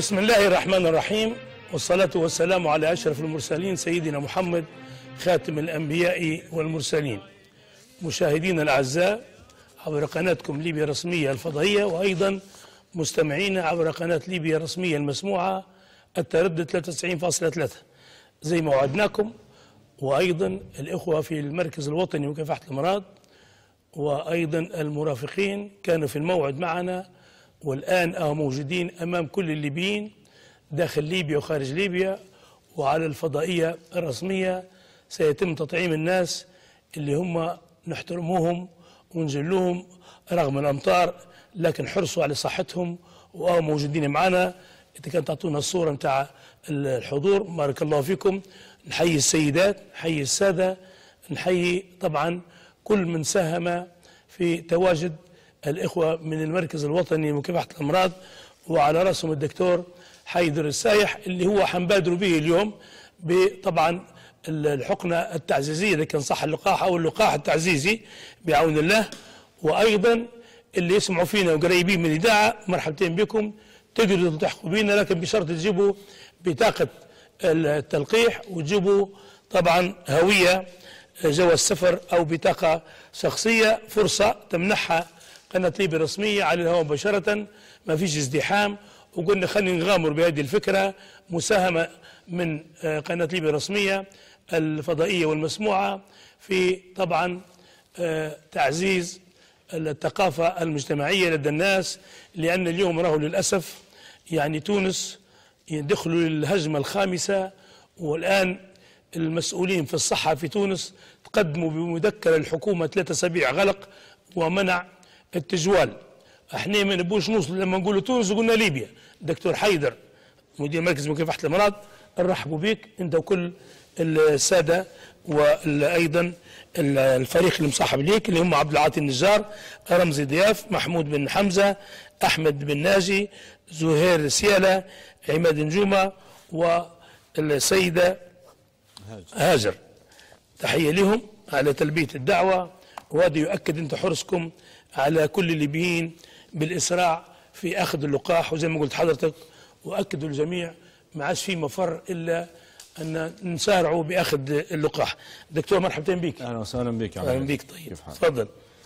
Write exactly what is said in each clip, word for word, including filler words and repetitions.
بسم الله الرحمن الرحيم، والصلاة والسلام على أشرف المرسلين سيدنا محمد خاتم الأنبياء والمرسلين. مشاهدينا الأعزاء عبر قناتكم ليبيا الرسمية الفضائية، وأيضا مستمعينا عبر قناة ليبيا الرسمية المسموعة التردد ثلاثة وتسعين فاصلة ثلاثة زي ما وعدناكم، وأيضا الإخوة في المركز الوطني لمكافحة الأمراض وأيضا المرافقين كانوا في الموعد معنا، والآن أهم موجودين أمام كل الليبيين داخل ليبيا وخارج ليبيا. وعلى الفضائية الرسمية سيتم تطعيم الناس اللي هم نحترموهم ونجلوهم رغم الأمطار، لكن حرصوا على صحتهم وأهم موجودين معنا. إذا كانت تعطونا الصورة متاع الحضور بارك الله فيكم. نحيي السيدات، نحيي السادة، نحيي طبعا كل من ساهم في تواجد الإخوة من المركز الوطني لمكافحة الأمراض، وعلى رأسهم الدكتور حيدر السايح اللي هو حنبادروا به اليوم بطبعا الحقنة التعزيزية إذا كان صح اللقاح أو اللقاح التعزيزي بعون الله. وأيضا اللي يسمعوا فينا وقريبين من الإذاعة مرحبتين بكم، تقدروا تلتحقوا بينا لكن بشرط تجيبوا بطاقة التلقيح وتجيبوا طبعا هوية جواز سفر أو بطاقة شخصية، فرصة تمنحها قناة ليبيا الرسمية على الهواء مباشرة، ما فيش ازدحام. وقلنا خلينا نغامر بهذه الفكرة، مساهمة من قناة ليبيا الرسمية الفضائية والمسموعة في طبعا تعزيز الثقافة المجتمعية لدى الناس، لأن اليوم راهو للأسف يعني تونس يدخلوا للهجمة الخامسة، والآن المسؤولين في الصحة في تونس تقدموا بمذكرة الحكومة ثلاثة أسابيع غلق ومنع التجوال. احنا ما نبوش نوصل لما نقولوا تونس وقلنا ليبيا. دكتور حيدر مدير مركز مكافحة الأمراض نرحبوا بك انت وكل السادة، وايضا الفريق اللي مصاحب ليك اللي هم عبد العاطي النجار، رمزي ضياف، محمود بن حمزة، احمد بن ناجي، زهير سيالة، عماد نجومة، والسيدة هاجر. تحية لهم على تلبية الدعوة، وهذا يؤكد انت حرصكم على كل الليبيين بالإسراع في أخذ اللقاح. وزي ما قلت حضرتك وأكدوا الجميع ما عادش في مفر إلا أن نسارعوا بأخذ اللقاح. دكتور مرحبتين بك. أهلا وسهلا بك. أهلا بك. طيب تفضل.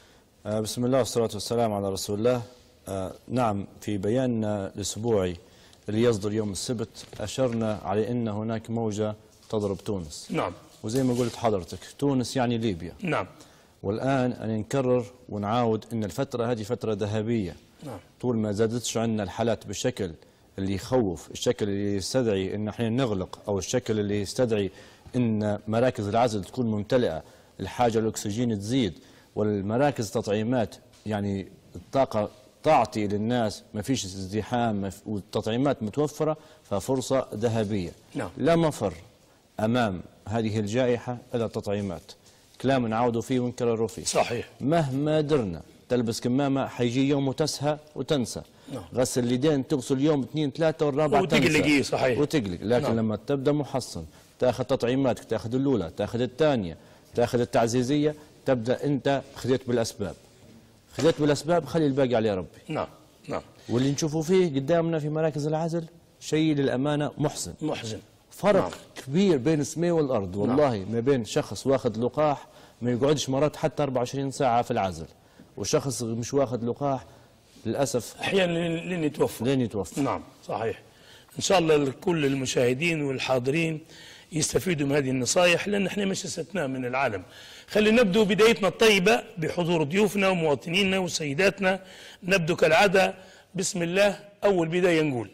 آه بسم الله والصلاة والسلام على رسول الله. آه نعم، في بياننا الأسبوعي اللي يصدر يوم السبت أشرنا على أن هناك موجة تضرب تونس. نعم. وزي ما قلت حضرتك تونس يعني ليبيا. نعم. والآن أن نكرر ونعاود أن الفترة هذه فترة ذهبية. نعم. طول ما زادتش عندنا الحالات بالشكل اللي يخوف، الشكل اللي يستدعي أن احنا نغلق، أو الشكل اللي يستدعي أن مراكز العزل تكون ممتلئة، الحاجة للأكسجين تزيد، والمراكز التطعيمات يعني الطاقة تعطي للناس، ما فيش ازدحام والتطعيمات متوفرة، ففرصة ذهبية. نعم. لا مفر أمام هذه الجائحة إلا التطعيمات. كلام نعاودوا فيه ونكرروا فيه. صحيح. مهما درنا تلبس كمامة حيجي يوم وتسهى وتنسى. نعم. غسل اليدين تغسل يوم اثنين ثلاثة والرابع وتقلق. تنسى. صحيح. وتقلق. لكن نعم. لما تبدأ محصن تاخذ تطعيماتك، تاخذ الأولى، تاخذ الثانية، تاخذ التعزيزية، تبدأ أنت خذيت بالأسباب. خذيت بالأسباب، خلي الباقي على ربي. نعم. نعم. واللي نشوفه فيه قدامنا في مراكز العزل شيء للأمانة محزن. محزن. فرق نعم. كبير بين السماء والأرض والله. نعم. ما بين شخص واخذ لقاح ما يقعدش مرات حتى أربعة وعشرين ساعة في العزل، وشخص مش واخذ لقاح للأسف أحيانا لين يتوفى. لين يتوفى. نعم صحيح. إن شاء الله كل المشاهدين والحاضرين يستفيدوا من هذه النصائح، لأن احنا مش استثناء من العالم. خلينا نبدو بدايتنا الطيبة بحضور ضيوفنا ومواطنينا وسيداتنا. نبدو كالعادة بسم الله. أول بداية نقول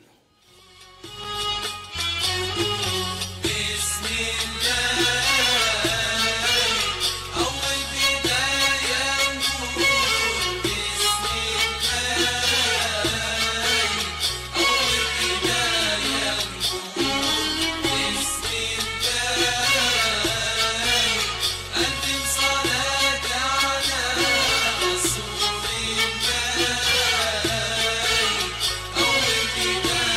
أول بداية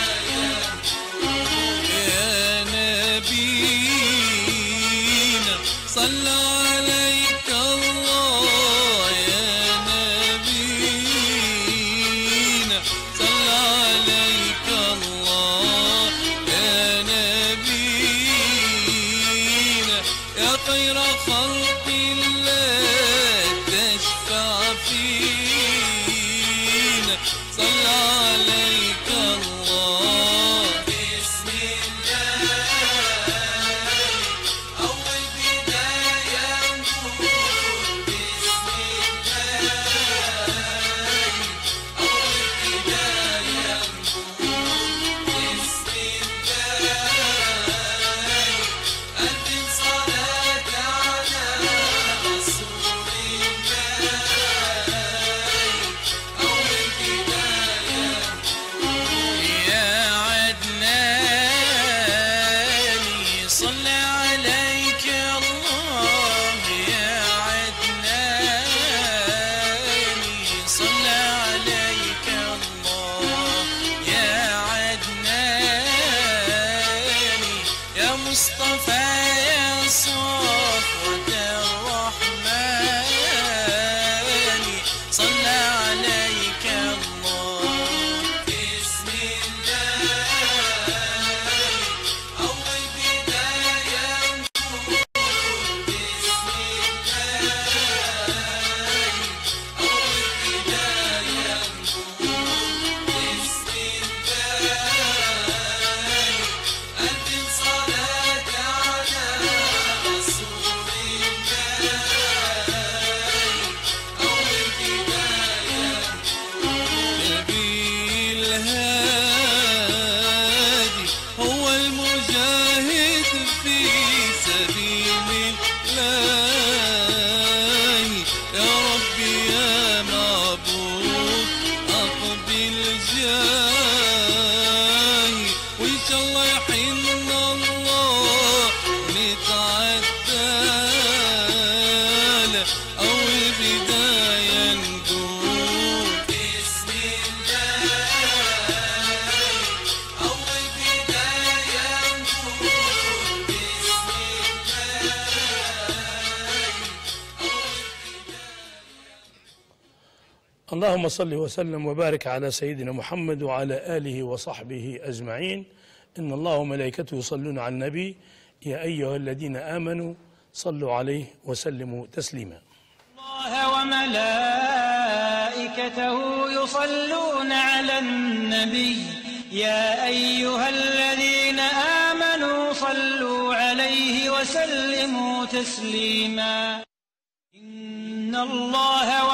مصطفى يا صفوة الرحمن صلى عليك الله. بسم الله أول بداية نقول بسم الله أول بداية نقول بسم الله أقم صلاة على رسول الله أول بداية نبي الهادي هو المجاهد في سبيل الله. يا ربي يا معبود أقبل جاي وإن شاء الله يحن الله نتعدى أول بداية نقول بسم الله أول بداية نقول بسم الله. اللهم صل وسلم وبارك على سيدنا محمد وعلى آله وصحبه أجمعين. إن الله وملائكته يصلون على النبي يا أيها الذين آمنوا صلوا عليه وسلموا تسليما. الله وملائكته يصلون على النبي يا أيها الذين آمنوا صلوا عليه وسلموا تسليما. إن الله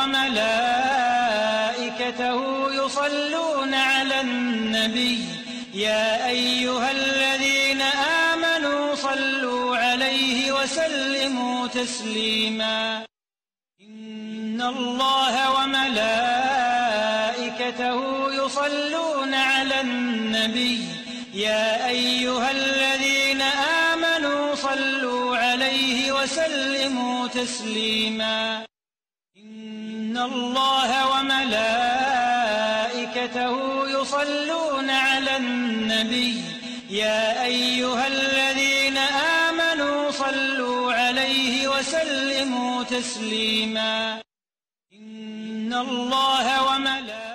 وملائكته يصلون على النبي يا أيها الذين آمنوا صلوا عليه وسلموا تسليما. إن الله وملائكته يصلون على النبي يا أيها الذين آمنوا صلوا عليه وسلموا تسليما. إن الله وملائكته يصلون على النبي يا أيها الذين آمنوا صلوا عليه وسلموا تسليما. إن الله وملائكته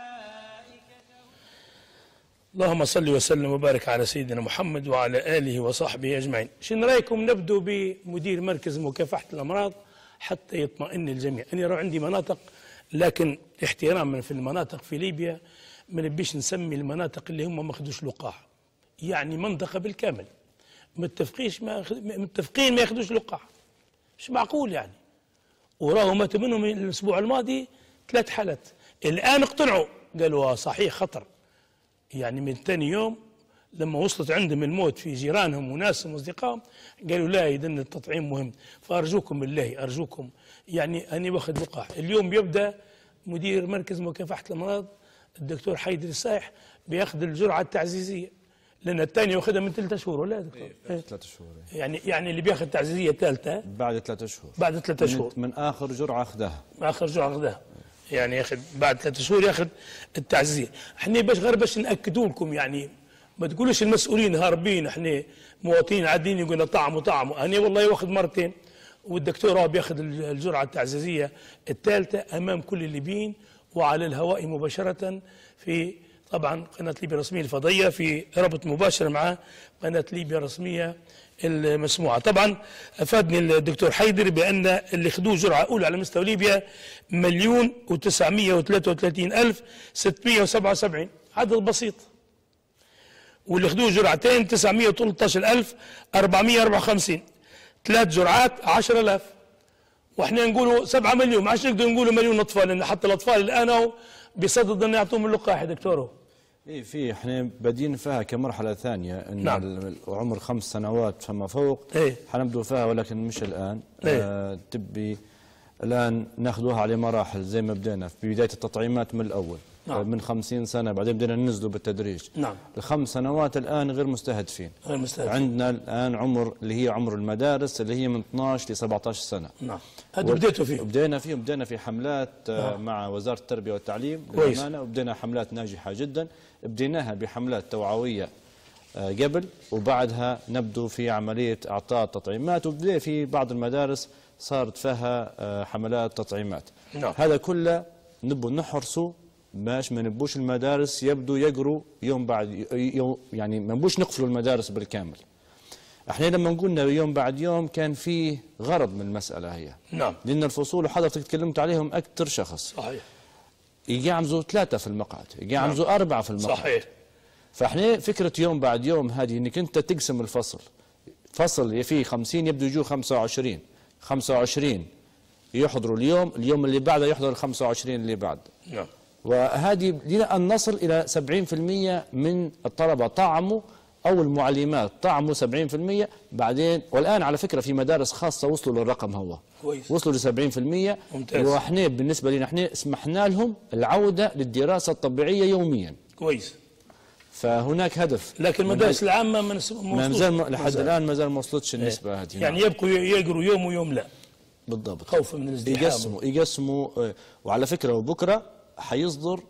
اللهم صل وسلم وبارك على سيدنا محمد وعلى آله وصحبه أجمعين. شنو رأيكم نبدو بمدير مركز مكافحة الأمراض حتى يطمئن الجميع. أنا راه عندي مناطق، لكن احتراما في المناطق في ليبيا ما نبيش نسمي المناطق اللي هم ما خدوش لقاح، يعني منطقة بالكامل متفقيش ما متفقين ما ياخدوش لقاح، مش معقول يعني. وراهم ماتوا منهم الأسبوع الماضي ثلاث حالات، الآن اقتنعوا قالوا صحيح خطر. يعني من ثاني يوم لما وصلت عندهم الموت في جيرانهم وناسهم واصدقائهم قالوا لا يدن التطعيم مهم. فارجوكم بالله ارجوكم، يعني اني واخد لقاح. اليوم بيبدا مدير مركز مكافحه الامراض الدكتور حيدر السايح بياخذ الجرعه التعزيزيه، لان الثانيه واخدها من ثلاثة شهور ولا يا دكتور؟ إيه ثلاثة شهور. يعني يعني اللي بياخذ تعزيزيه ثالثه بعد ثلاثة شهور بعد ثلاثة شهور من, من اخر جرعه اخذها اخر جرعه اخذها، يعني ياخذ بعد ثلاثة شهور ياخذ التعزيزيه. احنا باش غير باش ناكدوا لكم، يعني ما تقولوش المسؤولين هاربين، احنا مواطنين عاديين يقولوا طعموا طعموا. انا والله واخذ مرتين، والدكتور بياخذ الجرعه التعزيزيه الثالثه امام كل الليبيين وعلى الهواء مباشره في طبعا قناه ليبيا الرسميه الفضائيه في ربط مباشر مع قناه ليبيا الرسميه المسموعه. طبعا افادني الدكتور حيدر بان اللي خدوه جرعه اولى على مستوى ليبيا مليون وتسعمائة وثلاثة وثلاثين ألف وستمائة وسبعة وسبعين، عدد بسيط. واللي خدوه جرعتين تسعمائة وثلاثة عشر ألف وأربعمائة وأربعة وخمسين، ثلاث جرعات عشرة آلاف. واحنا نقولوا سبعة مليون، ما عادش نقدر نقولوا مليون اطفال، لان حتى الاطفال الان بيصدد ان يعطوهم اللقاح يا دكتور. اي في احنا بادين فيها كمرحله ثانيه ان نعم. عمر خمس سنوات فما فوق ايه حنبدو فيها، ولكن مش الان. ايه آه تبي الان ناخذوها على مراحل زي ما بدينا في بدايه التطعيمات من الاول. نعم. من خمسين سنه بعدين بدينا ننزلوا بالتدريج. نعم. الخمس سنوات الان غير مستهدفين. غير مستهدفين. عندنا الان عمر اللي هي عمر المدارس اللي هي من اثنعش ل سبعة عشر سنه. نعم. هذا بديتوا فيه. بدينا فيه بدينا في حملات نعم. مع وزاره التربيه والتعليم للامانه، وبدينا حملات ناجحه جدا. بديناها بحملات توعويه قبل، وبعدها نبدو في عملية إعطاء تطعيمات، وبدأ في بعض المدارس صارت فيها حملات تطعيمات. نعم. هذا كله نبو نحرصه باش ما نبوش المدارس يبدو يقروا يوم بعد يوم، يعني ما نبوش نقفلوا المدارس بالكامل. احنا لما قلنا يوم بعد يوم كان فيه غرض من المسألة هي. نعم. لأن الفصول وحضرتك تكلمت عليهم أكثر شخص. صحيح. يقعمزوا ثلاثة في المقعد، يقعمزوا نعم. أربعة في المقعد. صحيح. فاحنا فكرة يوم بعد يوم هذه انك انت تقسم الفصل، فصل فيه خمسين يبدو يجوا خمسة وعشرين، خمسة وعشرين يحضروا اليوم، اليوم اللي بعده يحضر ال خمسة وعشرين اللي بعد. نعم. وهذه إلى أن نصل إلى سبعين بالمئة من الطلبة طعموا أو المعلمات طعموا سبعين بالمئة بعدين. والآن على فكرة في مدارس خاصة وصلوا للرقم هو كويس. وصلوا ل سبعين بالمئة. ممتاز. وإحنا بالنسبة لنا إحنا سمحنا لهم العودة للدراسة الطبيعية يوميا. كويس. فهناك هدف. لكن المدارس العامة ما ما زال لحد الآن ما زال ما وصلتش النسبة هذه. يعني يبقوا يقروا يوم ويوم لا. بالضبط. خوفا من الازدحام. يقسموا يقسموا. وعلى فكرة وبكرة حيصدر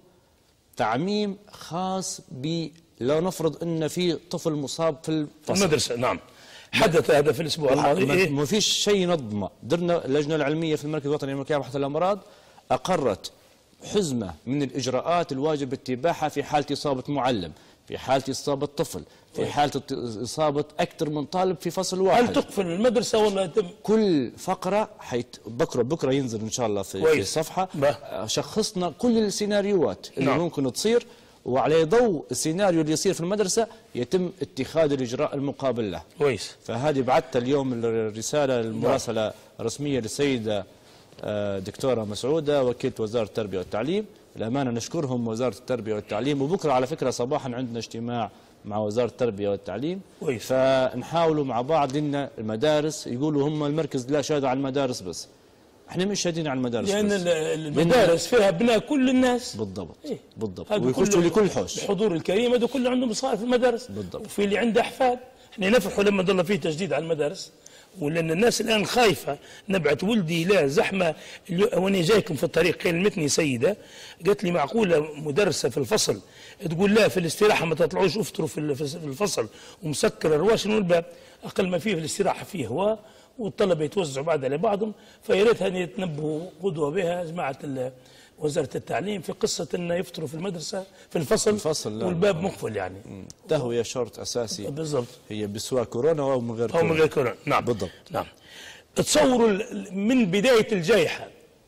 تعميم خاص ب لو نفرض ان في طفل مصاب في الفصل المدرسة. نعم. حدث هذا في الاسبوع الماضي. ما, إيه؟ ما فيش شيء نظمه. درنا اللجنة العلمية في المركز الوطني لمكافحة الأمراض أقرت حزمة من الإجراءات الواجب اتباعها في حالة إصابة معلم، في حالة إصابة طفل، في حالة إصابة أكثر من طالب في فصل واحد. هل تقفل المدرسة ولا يتم؟ كل فقرة حيت بكرة بكرة ينزل إن شاء الله في, في الصفحة بقى. شخصنا كل السيناريوهات اللي نعم. ممكن تصير، وعلى ضوء السيناريو اللي يصير في المدرسة يتم اتخاذ الإجراء المقابل له. كويس. فهذه بعثت اليوم الرسالة المراسلة رسمية للسيدة دكتورة مسعودة وكيلة وزارة التربية والتعليم. الأمانة نشكرهم وزارة التربية والتعليم، وبكرة على فكرة صباحا عندنا اجتماع مع وزارة التربية والتعليم. كويس. فنحاولوا مع بعض لأن المدارس يقولوا هم المركز لا شهادة على المدارس بس. احنا مش شادين على المدارس لأن بس. المدارس فيها ابناء كل الناس. بالضبط. إيه؟ بالضبط. ويخشوا لكل حوش. الحضور الكريم هذا كله عندهم صار في المدارس. بالضبط. وفي اللي عنده أحفاد. احنا نفرحوا لما ضل فيه تجديد على المدارس، ولأن الناس الآن خايفة نبعت ولدي لا زحمة. وأنا جايكم في الطريق كلمتني سيدة قالت لي معقولة مدرسة في الفصل تقول لا في الاستراحة ما تطلعوش افطروا في الفصل ومسكر الرواشن والباب، أقل ما فيه في الاستراحة فيه هواء والطلبة يتوزعوا بعد على بعضهم. فيا ريت هذه يتنبهوا قدوة بها جماعة وزارة التعليم في قصة أنه يفطروا في المدرسة في الفصل, الفصل والباب مقفل يعني. تهوية شرط أساسي. بالضبط. هي بسواء كورونا أو من غير كورونا. أو من غير كورونا. نعم. بالضبط. نعم. تصوروا من بداية الجائحة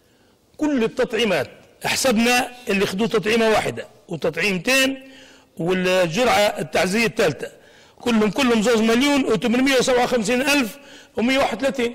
كل التطعيمات حسبنا اللي خدوا تطعيمة واحدة وتطعيمتين والجرعة التعزيزية الثالثة كلهم كلهم زوج مليون وثمانمئة وسبعة وخمسين ألف ومئة وواحد وثلاثين.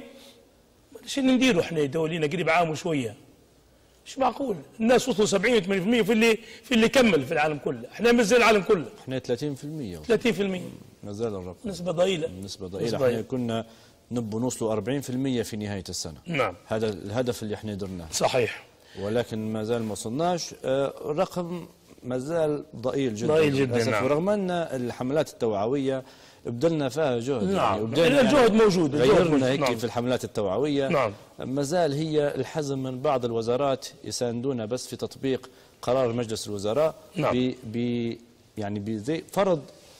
شو نديروا احنا دولينا قريب عام وشوية؟ مش معقول. الناس وصلوا سبعين وثمانين بالمئة في اللي في اللي كمل في العالم كله. احنا مازال العالم كله. احنا ثلاثين بالمئة. ثلاثين بالمئة. مازال الرقم. نسبة ضئيلة. نسبة ضئيلة. احنا كنا نبوا نوصلوا أربعين بالمئة في نهاية السنة. نعم. هذا الهدف اللي احنا درناه. صحيح. ولكن ما زال ما وصلناش. الرقم ما زال ضئيل جدا. ضئيل جدا. نعم. ورغم ان الحملات التوعوية بذلنا فيها جهد. نعم. يعني الجهد موجود. غيرنا هيك نعم. في الحملات التوعوية. نعم. ما زال هي الحزم من بعض الوزارات يساندونا بس في تطبيق قرار مجلس الوزراء. نعم. ب يعني بزي فرض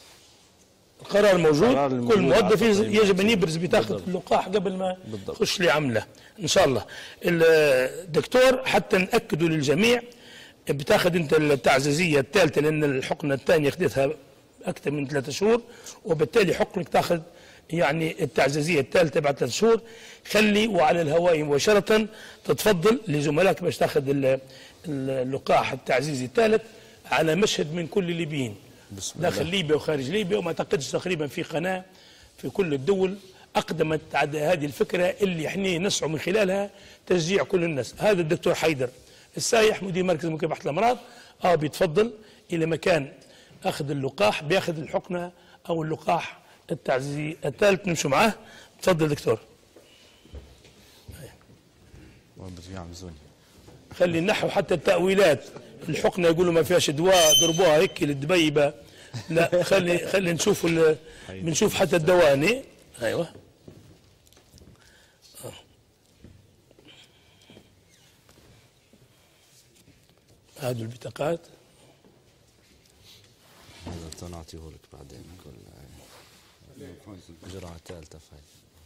القرار موجود. كل موظف يجب ان يبرز بطاقه اللقاح قبل ما يخش لعمله ان شاء الله. الدكتور حتى ناكدوا للجميع بتاخذ انت التعزيزيه الثالثه لان الحقنه الثانيه اخذتها اكثر من ثلاثة شهور وبالتالي حقنك تاخذ يعني التعزيزيه الثالثه بعد ثلاث شهور. خلي وعلى الهواء مباشره تتفضل لزملائك باش تاخذ اللقاح التعزيزي الثالث على مشهد من كل الليبيين داخل ليبيا وخارج ليبيا. وما اعتقدش تقريبا في قناه في كل الدول اقدمت على هذه الفكره اللي احنا نسعى من خلالها تشجيع كل الناس. هذا الدكتور حيدر السايح مدير مركز مكافحه الامراض اه بيتفضل الى مكان اخذ اللقاح بياخذ الحقنه او اللقاح التعزيزي الثالث نمشوا معاه. تفضل دكتور. خلي النحو حتى التاويلات الحقنه يقولوا ما فيهاش دواء ضربوها هيك للدبيبه. لا خلي خلي نشوف بنشوف حتى الدواني. ايوه هذه البطاقات هذا نعطيه لك بعدين كل الجرعة الثالثة فاي.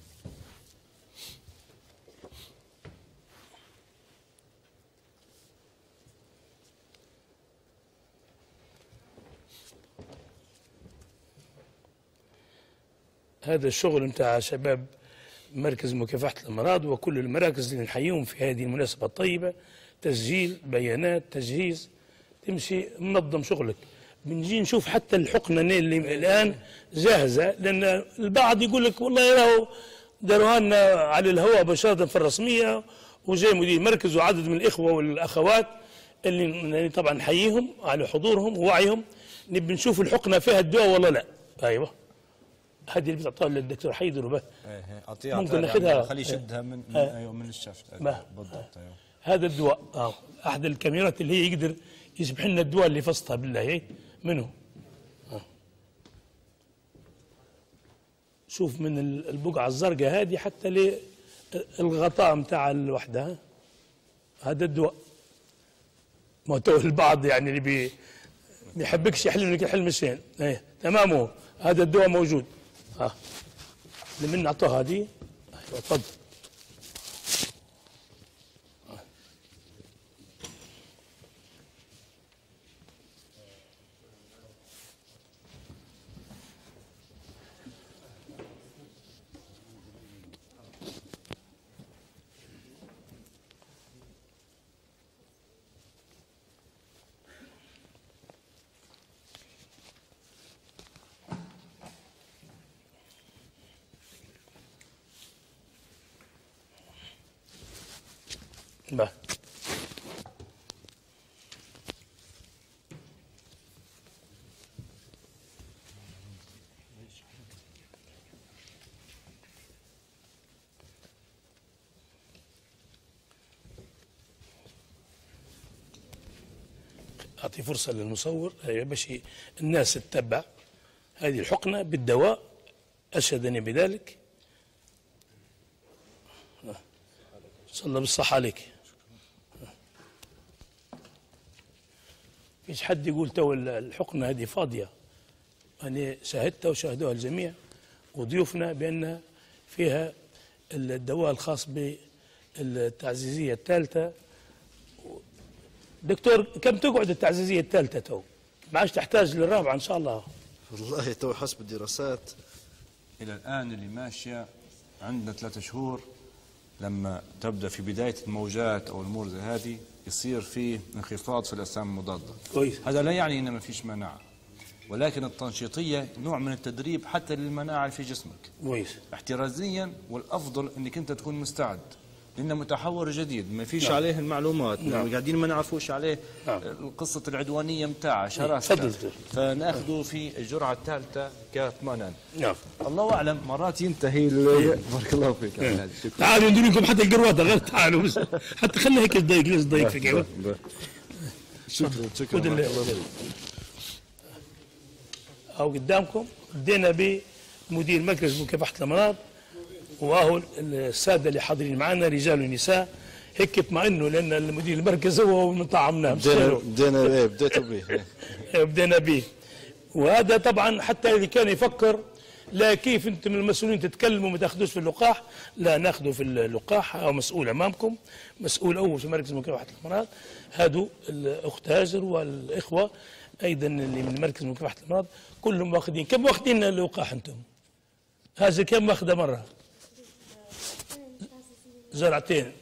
هذا الشغل نتاع شباب مركز مكافحة الأمراض وكل المراكز اللي نحييهم في هذه المناسبة الطيبة. تسجيل بيانات، تجهيز، تمشي منظم شغلك. بنجي نشوف حتى الحقنة اللي الآن جاهزة، لأن البعض يقول لك والله راهو داروها لنا على الهواء مباشرة في الرسمية، وجاي مدير مركز وعدد من الإخوة والأخوات اللي طبعا نحييهم على حضورهم ووعيهم. نبي نشوف الحقنة فيها الدواء ولا لا. أيوه هذه اللي بتعطيها للدكتور حيدر وبه. اعطيها ممكن ناخذها، خليه يشدها من من, آه. أيوه من الشفت. أيوه بالضبط. أيوه هذا الدواء اه احد الكاميرات اللي هي يقدر يسبح لنا الدواء اللي فصتها بالله هي منه. آه. شوف من البقعه الزرقاء هذه حتى للغطاء نتاع الوحده. هذا الدواء. ما تو البعض يعني اللي بي ما يحبكش يحلم لك الحلم الشين. ايه تمام. هو هذا الدواء موجود. اه اللي من نعطوها هذه. ايوه تفضل. با. أعطي فرصة للمصور باش الناس تتبع هذه الحقنة بالدواء. أشهدني بذلك. صلى الله بالصحة عليك. فيش حد يقول تو الحقنة هذه فاضية. أنا شاهدتها وشاهدوها الجميع وضيوفنا بأن فيها الدواء الخاص بالتعزيزية الثالثة. دكتور كم تقعد التعزيزية الثالثة تو؟ ما عادش تحتاج للرابعة إن شاء الله. والله تو حسب الدراسات إلى الآن اللي ماشية عندنا ثلاثة شهور. لما تبدأ في بداية الموجات أو الأمور زي هذه يصير فيه انخفاض في الأجسام المضادة. كويس. هذا لا يعني إن ما فيش مناعة، ولكن التنشيطية نوع من التدريب حتى للمناعة في جسمك. كويس. احترازيا والأفضل إنك أنت تكون مستعد، لأنه متحور جديد ما فيش نعم. عليه المعلومات. نعم. قاعدين ما نعرفوش عليه. نعم. قصة العدوانية متاعه شراسة، فناخذه في الجرعة الثالثة كاطمئنان. نعم. الله أعلم مرات ينتهي. بارك الله فيك. تعالوا ندير لكم حتى القروات غير تعالوا بس حتى خليها هيك تضيق. ليش تضيق فيك؟ ايوه شكرا شكرا. أو قدامكم بدينا بمدير مركز مكافحة الأمراض، وهو السادة اللي حاضرين معنا رجال ونساء. هيك اطمئنوا لأن المدير المركز هو من طعمنا. بدينا بدينا ايه بديتوا به. بدينا به. وهذا طبعا حتى اللي كان يفكر لا كيف انتم المسؤولين تتكلموا ما تاخذوش في اللقاح، لا ناخذوا في اللقاح. او مسؤول امامكم، مسؤول اول في مركز مكافحة الأمراض هادو الاخت هاجر والاخوة ايضا اللي من مركز مكافحة الأمراض كلهم واخذين. كم واخذين اللقاح انتم؟ هاجر كم واخذه مرة؟ زرعتين.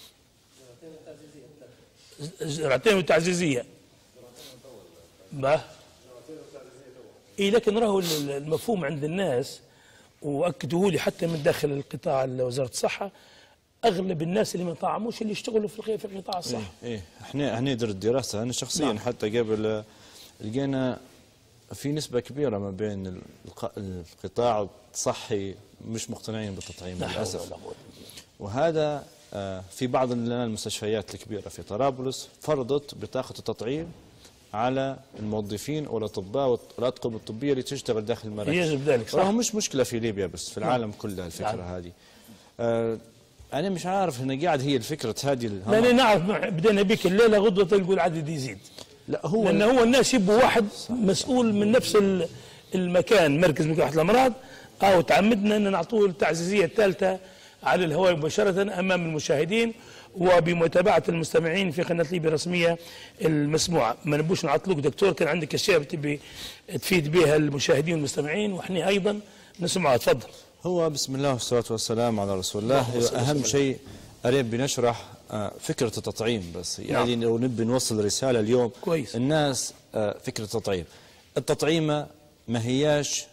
زرعتين وتعزيزية. ما إيه لكن راهو المفهوم عند الناس واكدوه لي حتى من داخل القطاع وزارة الصحة، اغلب الناس اللي ما طعموش اللي يشتغلوا في في قطاع الصحة. ايه, إيه. احنا احنا درت دراسة انا شخصيا. نعم. حتى قبل لقينا في نسبة كبيرة ما بين القطاع الصحي مش مقتنعين بالتطعيم للأسف. وهذا في بعض المستشفيات الكبيرة في طرابلس فرضت بطاقة التطعيم على الموظفين والاطباء والاطقم الطبيه اللي تشتغل داخل المراكز. يجب ذلك صح. راهو مش مشكله في ليبيا بس، في العالم كله الفكره نعم. هذه. آه انا مش عارف هنا قاعد هي الفكره هذه. لا انا نعرف بدينا بك الليله غدوه تلقوا العدد يزيد. لا هو لان هو الناس يبوا واحد مسؤول من نفس المكان مركز مكافحة الأمراض اه وتعمدنا ان نعطوه التعزيزيه الثالثه على الهواء مباشره امام المشاهدين وبمتابعه المستمعين في قناه ليبيا الرسميه المسموعه. ما نبوش نعطلوك دكتور، كان عندك اشياء تبي تفيد بها المشاهدين والمستمعين واحنا ايضا نسمعها. تفضل. هو بسم الله والصلاة والسلام على رسول الله. أهم شيء أريد بنشرح فكرة التطعيم بس، يعني لو نبي نوصل رسالة اليوم كويس. الناس فكرة التطعيم. التطعيم ما هياش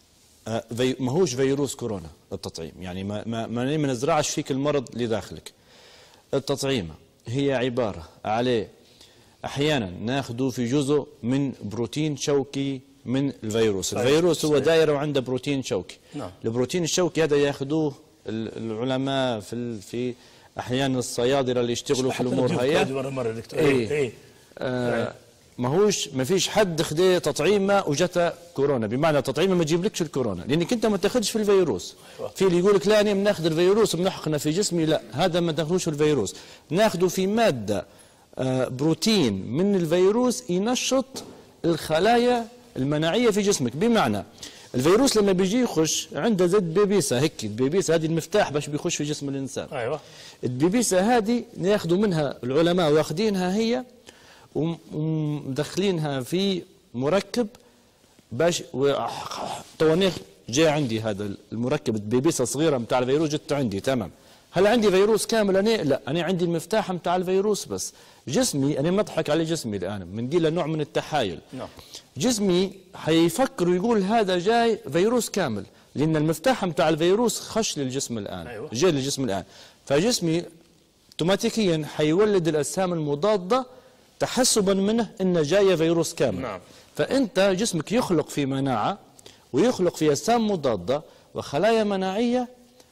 ما هوش فيروس كورونا. التطعيم يعني ما ما ما نزرعش فيك المرض لداخلك. التطعيم هي عبارة عليه أحيانا ناخذه في جزء من بروتين شوكي من الفيروس. الفيروس هو دائرة وعنده بروتين شوكي. نعم. البروتين الشوكي هذا ياخذوه العلماء في في احيانا الصيادله اللي يشتغلوا في الامور هي. ايه, إيه. آه ما هوش ما فيش حد خذ تطعيمه وجته كورونا، بمعنى تطعيمه ما تجيبلكش الكورونا لانك انت ما تاخذش في الفيروس. في اللي يقول لك لا انا بناخذ الفيروس بنحقنه في جسمي، لا هذا ما تاخذوش الفيروس، ناخذه في ماده آه بروتين من الفيروس ينشط الخلايا المناعيه في جسمك. بمعنى الفيروس لما بيجي يخش عنده زي البيبيسه هيك، البيبيسه هذه المفتاح باش بيخش في جسم الانسان. ايوه البيبيسه هذه ناخذوا منها العلماء واخذينها هي ومدخلينها في مركب باش توانيخ جاي عندي هذا المركب البيبيسه صغيره نتاع الفيروس جت عندي تمام. هل عندي فيروس كامل انا؟ لا، انا عندي المفتاح نتاع الفيروس بس. جسمي انا نضحك على جسمي الان بندير له نوع من التحايل. نعم. جسمي حيفكر ويقول هذا جاي فيروس كامل لان المفتاح نتاع الفيروس خش للجسم الان. أيوة. جاي للجسم الان، فجسمي اوتوماتيكيا حيولد الاجسام المضاده تحسبا منه انه جاي فيروس كامل. نعم. فانت جسمك يخلق في مناعه ويخلق في اجسام مضاده وخلايا مناعيه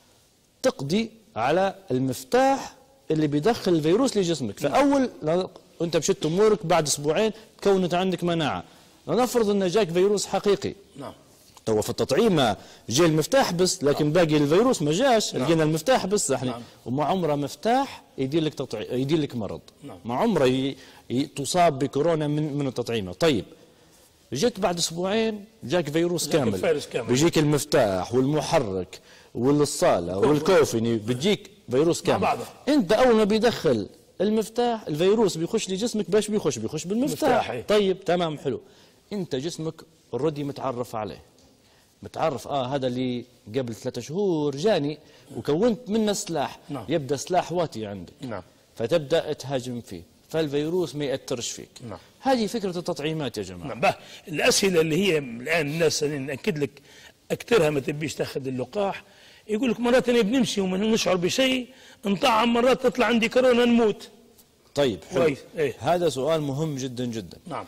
تقضي على المفتاح اللي بيدخل الفيروس لجسمك. فاول انت مشيت امورك بعد اسبوعين تكونت عندك مناعه، نفرض ان جاك فيروس حقيقي. نعم. تو في التطعيم جاء المفتاح بس لكن نعم. باقي الفيروس ما جاش. نعم. لقينا المفتاح بس احنا. نعم. وما عمره مفتاح يدير لك تطعيم يدير لك مرض. نعم. ما عمره ي... ي... تصاب بكورونا من من التطعيم. طيب جيت بعد اسبوعين جاك فيروس كامل، كامل بيجيك المفتاح والمحرك والصاله والكوفني بتجيك فيروس كامل. انت اول ما بيدخل المفتاح الفيروس بيخش لجسمك باش بيخش بيخش بالمفتاح. مفتاح. طيب تمام حلو، انت جسمك اوريدي متعرف عليه، متعرف اه هذا اللي قبل ثلاثة شهور جاني وكونت منه سلاح. نعم. يبدا سلاح واتي عندك. نعم. فتبدا تهاجم فيه فالفيروس ما ياثرش فيك. نعم. هذه فكره التطعيمات يا جماعه. نعم. الاسئله اللي هي الان الناس ناكد لك اكثرها ما تبيش تاخذ اللقاح، يقول لك مرات انا بنمشي وما نشعر بشيء نطعم مرات تطلع عندي كورونا نموت. طيب حلو. ايه؟ هذا سؤال مهم جدا جدا. نعم.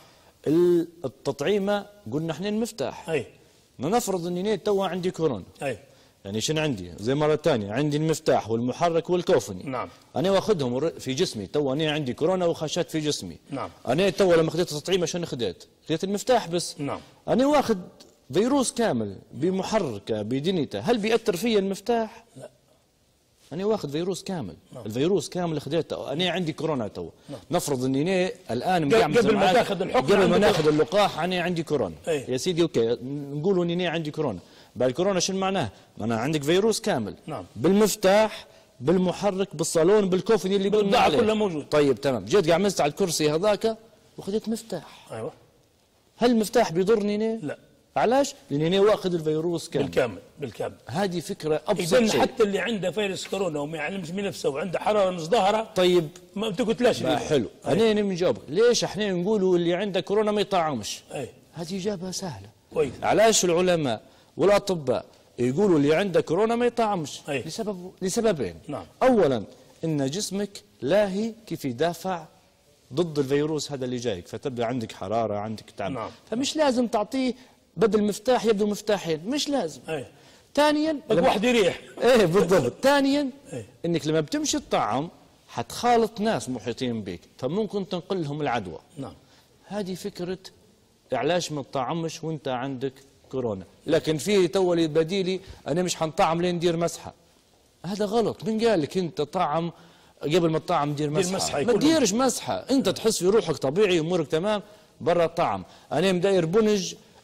التطعيمه قلنا احنا المفتاح. اي نفرض اني تو عندي كورونا. اي يعني شنو عندي؟ زي مره ثانيه عندي المفتاح والمحرك والكوفني. نعم. انا واخذهم في جسمي، تو انا عندي كورونا وخشت في جسمي. نعم. انا تو لما خذيت التطعيمه شنو خذيت؟ خذيت المفتاح بس. نعم. انا واخذ فيروس كامل بمحركه بدنيته، هل بيأثر فيا المفتاح؟ لا. أنا واخذ فيروس كامل. نعم. الفيروس كامل خذيته، أنا عندي كورونا تو. نعم. نفرض إني أنا الآن قبل ما تاخذ الحقن قبل ما ناخذ اللقاح أنا عندي كورونا. أي. يا سيدي أوكي نقولوا إني أنا عندي كورونا، بالكورونا شنو معناه؟ معناه عندك فيروس كامل. نعم. بالمفتاح بالمحرك بالصالون بالكوفني اللي قلنا عليه كله موجود. طيب تمام، جيت قعدت على الكرسي هذاك وخذيت مفتاح. أيوه. هل المفتاح بيضرني أنا؟ لا. علاش؟ لأنني واخذ الفيروس كامل. بالكامل بالكامل. هذه فكرة أبسط شيء. شيء. حتى اللي عنده فيروس كورونا وما يعلمش من نفسه وعنده حرارة نص ظهره. طيب ما بتقتلاش. حلو. أنا بنجاوبك، ليش احنا نقولوا اللي عنده كورونا ما يطعمش؟ أي. هذه إجابة سهلة. كويس. علاش العلماء والأطباء يقولوا اللي عنده كورونا ما يطعمش؟ أي. لسبب لسببين. نعم. أولاً إن جسمك لاهي كيف يدافع ضد الفيروس هذا اللي جايك، فتبدأ عندك حرارة عندك تعب. نعم. فمش لازم تعطيه بدل مفتاح يبدو مفتاحين، مش لازم. أي. ثانيا واحد يريح. ايه بالضبط. ثانيا انك لما بتمشي تطعم حتخالط ناس محيطين بك فممكن تنقل لهم العدوى. نعم. هذه فكره علاش ما تطعمش وانت عندك كورونا، لكن في تولي بديلي انا مش حنطعم لين ندير مسحه. هذا غلط، من قال لك انت طعم قبل ما تطعم دير مسحه؟ مسحة ما تديرش مسحه، انت تحس في روحك طبيعي امورك تمام برا الطعم. انا مداير بنج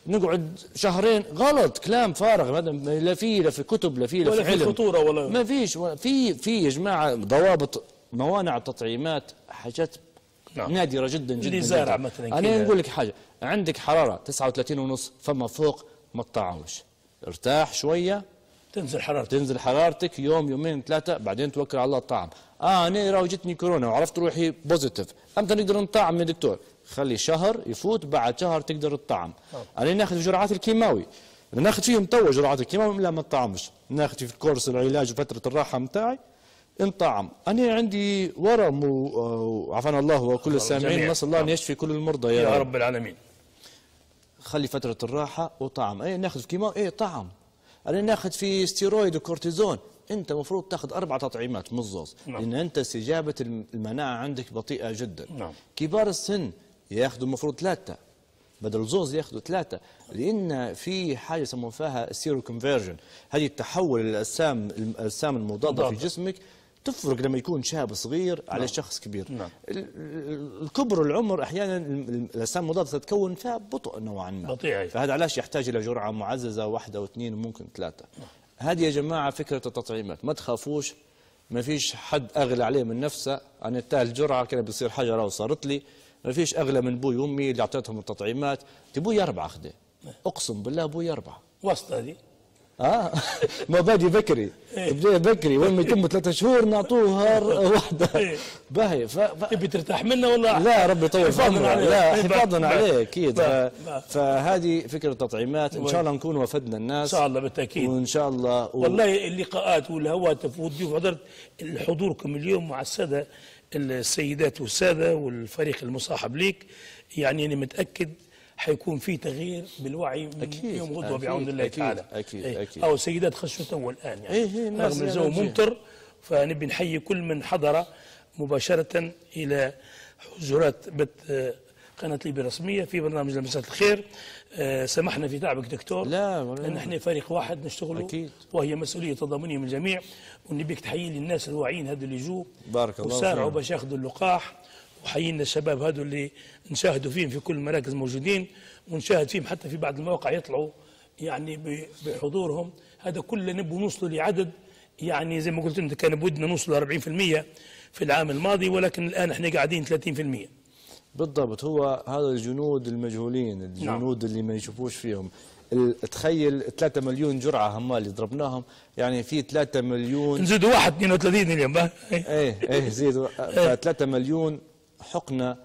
نقعد شهرين غلط، كلام فارغ، هذا لا في لا في كتب لا في لا ولا في في علم، خطوره ولا ما فيش. في في يا جماعه ضوابط موانع التطعيمات حاجات نعم. نادره جدا جدا. اللي زارع جداً. مثلا انا كده. نقول لك حاجه، عندك حراره تسعة وثلاثين ونص فما فوق ما تطعمش، ارتاح شويه تنزل حرارتك. تنزل حرارتك يوم يومين ثلاثه بعدين توكل على الله الطعم. اه انا راهو جتني كورونا وعرفت روحي بوزيتيف، امتى نقدر نطعم يا دكتور؟ خلي شهر يفوت، بعد شهر تقدر تطعم. انا ناخذ جرعات الكيماوي، ناخذ فيهم تو جرعات الكيماوي لا ما تطعمش، ناخذ في الكورس العلاج وفتره الراحه نتاعي نطعم. انا عندي ورم وعافانا الله وكل السامعين، نسال الله ان يشفي كل المرضى يا, يا رب العالمين. خلي فتره الراحه وطعم. اي ناخذ كيماوي اي طعم. انا ناخذ في ستيرويد وكورتيزون، انت المفروض تاخذ اربع تطعيمات مش زوز، نعم. لان انت استجابه المناعه عندك بطيئه جدا. نعم. كبار السن ياخذوا المفروض ثلاثه بدل زوز، ياخذوا ثلاثه، لان في حاجه يسمون فيها السيرو كونفرجن، هذه التحول الاجسام الاجسام المضاده في جسمك تفرق لما يكون شاب صغير على نعم. شخص كبير. نعم. الكبر العمر احيانا الاجسام المضاده تتكون فيها بطء نوعا ما، بطيئة. فهذا علاش يحتاج الى جرعه معززه واحده واثنين وممكن ثلاثه. نعم. هذه يا جماعه فكره التطعيمات، ما تخافوش، ما فيش حد اغلى عليه من نفسه. انا التالي جرعه كان بيصير حاجه راهو صارت لي، ما فيش اغلى من ابوي وامي اللي اعطيتهم التطعيمات. ابوي اربعه اخذه، اقسم بالله ابوي اربعه. وسط هذه اه ما بادي بكري، بدا بكري وين ما يتم ثلاثة شهور نعطوها واحده باهي. ف... ف... تبي ترتاح منه ولا لا ربي يطول في عمرك، لا حفاظا عليه. عليه اكيد. ف... فهذه فكره التطعيمات، ان شاء الله نكون وفدنا الناس ان شاء الله بالتاكيد، وان شاء الله و... والله اللقاءات والهواتف والضيوف حضرت حضوركم اليوم مع الساده السيدات والساده والفريق المصاحب ليك، يعني انا متاكد حيكون في تغيير بالوعي من أكيد يوم غدوه أكيد بعون الله أكيد تعالى. أكيد إيه. أكيد. او سيدات خشوا تو الان يعني إيه إيه رغم الجو ممطر، فنبي نحيي كل من حضر مباشره الى حجرات بث قناه ليبيا الرسميه في برنامج لمسات الخير. آه سمحنا في تعبك دكتور، لا لان احنا فريق واحد نشتغلوا أكيد. وهي مسؤوليه تضامنيه من الجميع، ونبيك تحيي لي الناس الواعيين هذو اللي جو بارك الله وسارعوا فيهم. باش ياخذوا اللقاح، وحيينا الشباب هذو اللي نشاهدوا فيهم في كل المراكز موجودين، ونشاهد فيهم حتى في بعض المواقع يطلعوا يعني بحضورهم. هذا كله نبغوا نوصلوا لعدد، يعني زي ما قلت انت كان بودنا نوصلوا أربعين بالمئة في العام الماضي، ولكن الان احنا قاعدين ثلاثين بالمئة. بالضبط، هو هذا الجنود المجهولين، الجنود نعم. اللي ما يشوفوش فيهم. تخيل ثلاثة مليون جرعه هم اللي ضربناهم، يعني في ثلاثة مليون نزيدوا واحد اثنين وثلاثين اليوم. ايه ايه زيدوا ثلاثة مليون حقنه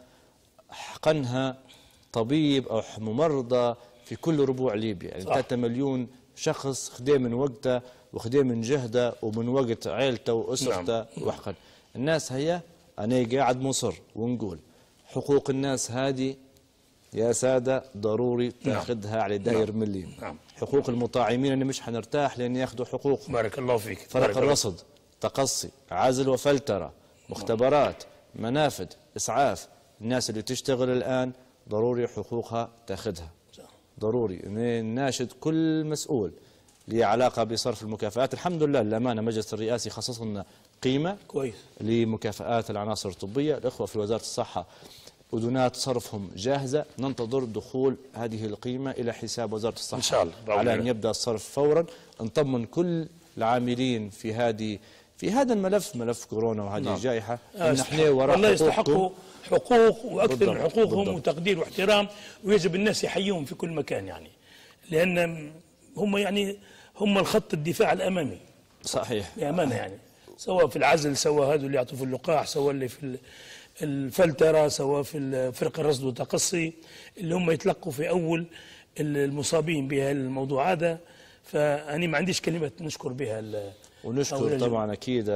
حقنها طبيب او ممرضه في كل ربوع ليبيا، يعني ثلاثة مليون شخص خديه من وقته وخديه من جهده ومن وقت عائلته واسرته نعم. وحقن الناس. هي انا قاعد مصر ونقول حقوق الناس هذه يا ساده ضروري تاخذها نعم. على داير نعم. مليم نعم. حقوق المطاعمين اللي مش حنرتاح لان ياخذوا حقوق. بارك الله فيك. فرق الرصد، تقصي، عزل وفلتره، مختبرات، منافذ، اسعاف. الناس اللي تشتغل الان ضروري حقوقها تاخذها، ضروري. ناشد كل مسؤول لي علاقه بصرف المكافآت. الحمد لله للامانه المجلس الرئاسي خصص لنا قيمه كويس لمكافآت العناصر الطبيه. الاخوه في وزاره الصحه اذونات صرفهم جاهزه، ننتظر دخول هذه القيمه الى حساب وزاره الصحه ان شاء الله على ان يبدا الصرف فورا. نطمن كل العاملين في هذه في هذا الملف، ملف كورونا وهذه نعم. الجائحه، ان احنا وراء والله يستحقوا حقوق واكثر من حقوقهم بالضبط. وتقدير واحترام، ويجب الناس يحيوهم في كل مكان، يعني لان هم يعني هم الخط الدفاع الامامي. صحيح بامانه يعني، سواء في العزل، سواء هذول اللي يعطوا في اللقاح، سواء اللي في الفلتره، سواء في فرق الرصد والتقصي، اللي هم يتلقوا في اول المصابين بهذا الموضوع هذا. فاني ما عنديش كلمه نشكر بها. ونشكر طبعا اكيد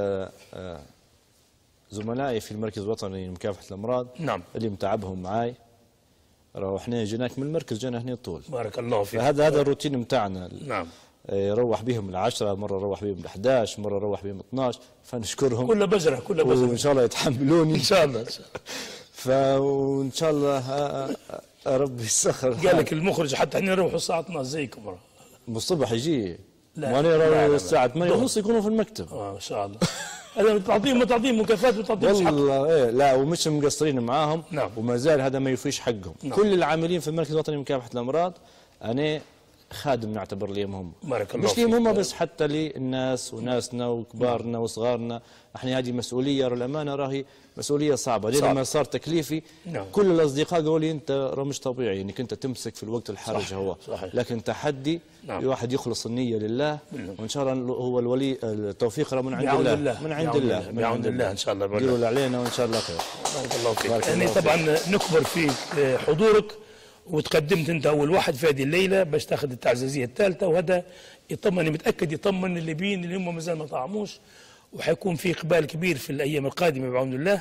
زملائي في المركز الوطني لمكافحه الامراض نعم اللي متعبهم معاي. راهو احنا جيناك من المركز، جينا هنا طول. بارك الله فيك. هذا هذا الروتين بتاعنا. نعم. يروح بهم العشرة، مرة يروح بهم الأحداش، مرة يروح بهم اثناش، فنشكرهم. كل بجرة كل بجرة. وإن شاء الله يتحملوني. إن شاء الله. فإن شاء الله ربي يسخر. قال لك المخرج حتى احنا نروحوا الساعة اثناش زيكم. بالصبح يجي. لا. وانا يروحوا الساعة ثمانية ونص يكونوا في المكتب. اه ان شاء الله. هذا تعطيهم تعطيهم مكافآت وتعطيهم حق. والله ايه لا ومش مقصرين معاهم. نعم. وما زال هذا ما يوفيش حقهم. نعم. كل العاملين في المركز الوطني لمكافحة الأمراض انا خادم نعتبر ليهم هم، بارك الله مش ليهم فيك. هم بس، حتى للناس وناسنا وكبارنا وصغارنا. احنا هذه مسؤوليه، الامانه راهي مسؤوليه صعبه. صعب. لما صار تكليفي نعم. كل الاصدقاء قالوا لي انت راه مش طبيعي انك انت تمسك في الوقت الحرج صحيح. هو، صحيح. لكن تحدي نعم. الواحد يخلص النيه لله، وان شاء الله هو الولي التوفيق راه من عند بعون الله. الله. من عند بعون الله الله. من بعون عند الله ان شاء الله. ديروا اللي علينا وان شاء الله خير. بارك الله فيك. بارك يعني الله طبعا نكبر في حضورك، وتقدمت انت اول واحد في هذه الليله باش تاخذ التعزيزيه الثالثه، وهذا يطمن، متاكد يطمن الليبيين اللي هم مازال ما طعموش، وحيكون في اقبال كبير في الايام القادمه بعون الله.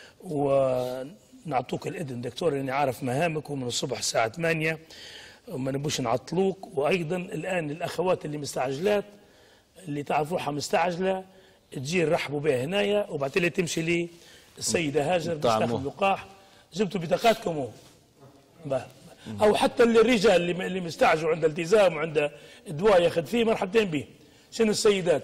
ونعطوك الاذن دكتور لاني عارف مهامك، ومن الصبح الساعه ثمانية وما نبوش نعطلوك. وايضا الان الاخوات اللي مستعجلات، اللي تعرف روحها مستعجله، تجي نرحبوا بها هنايا، وبعد كده تمشي لي السيده هاجر باش طعموه. تاخذ لقاح. جبتوا بطاقاتكم هو. باه. او حتى اللي الرجال اللي اللي مستعجلوا عنده التزام وعنده دواء ياخذ فيه، مرحبتين به. شنو السيدات؟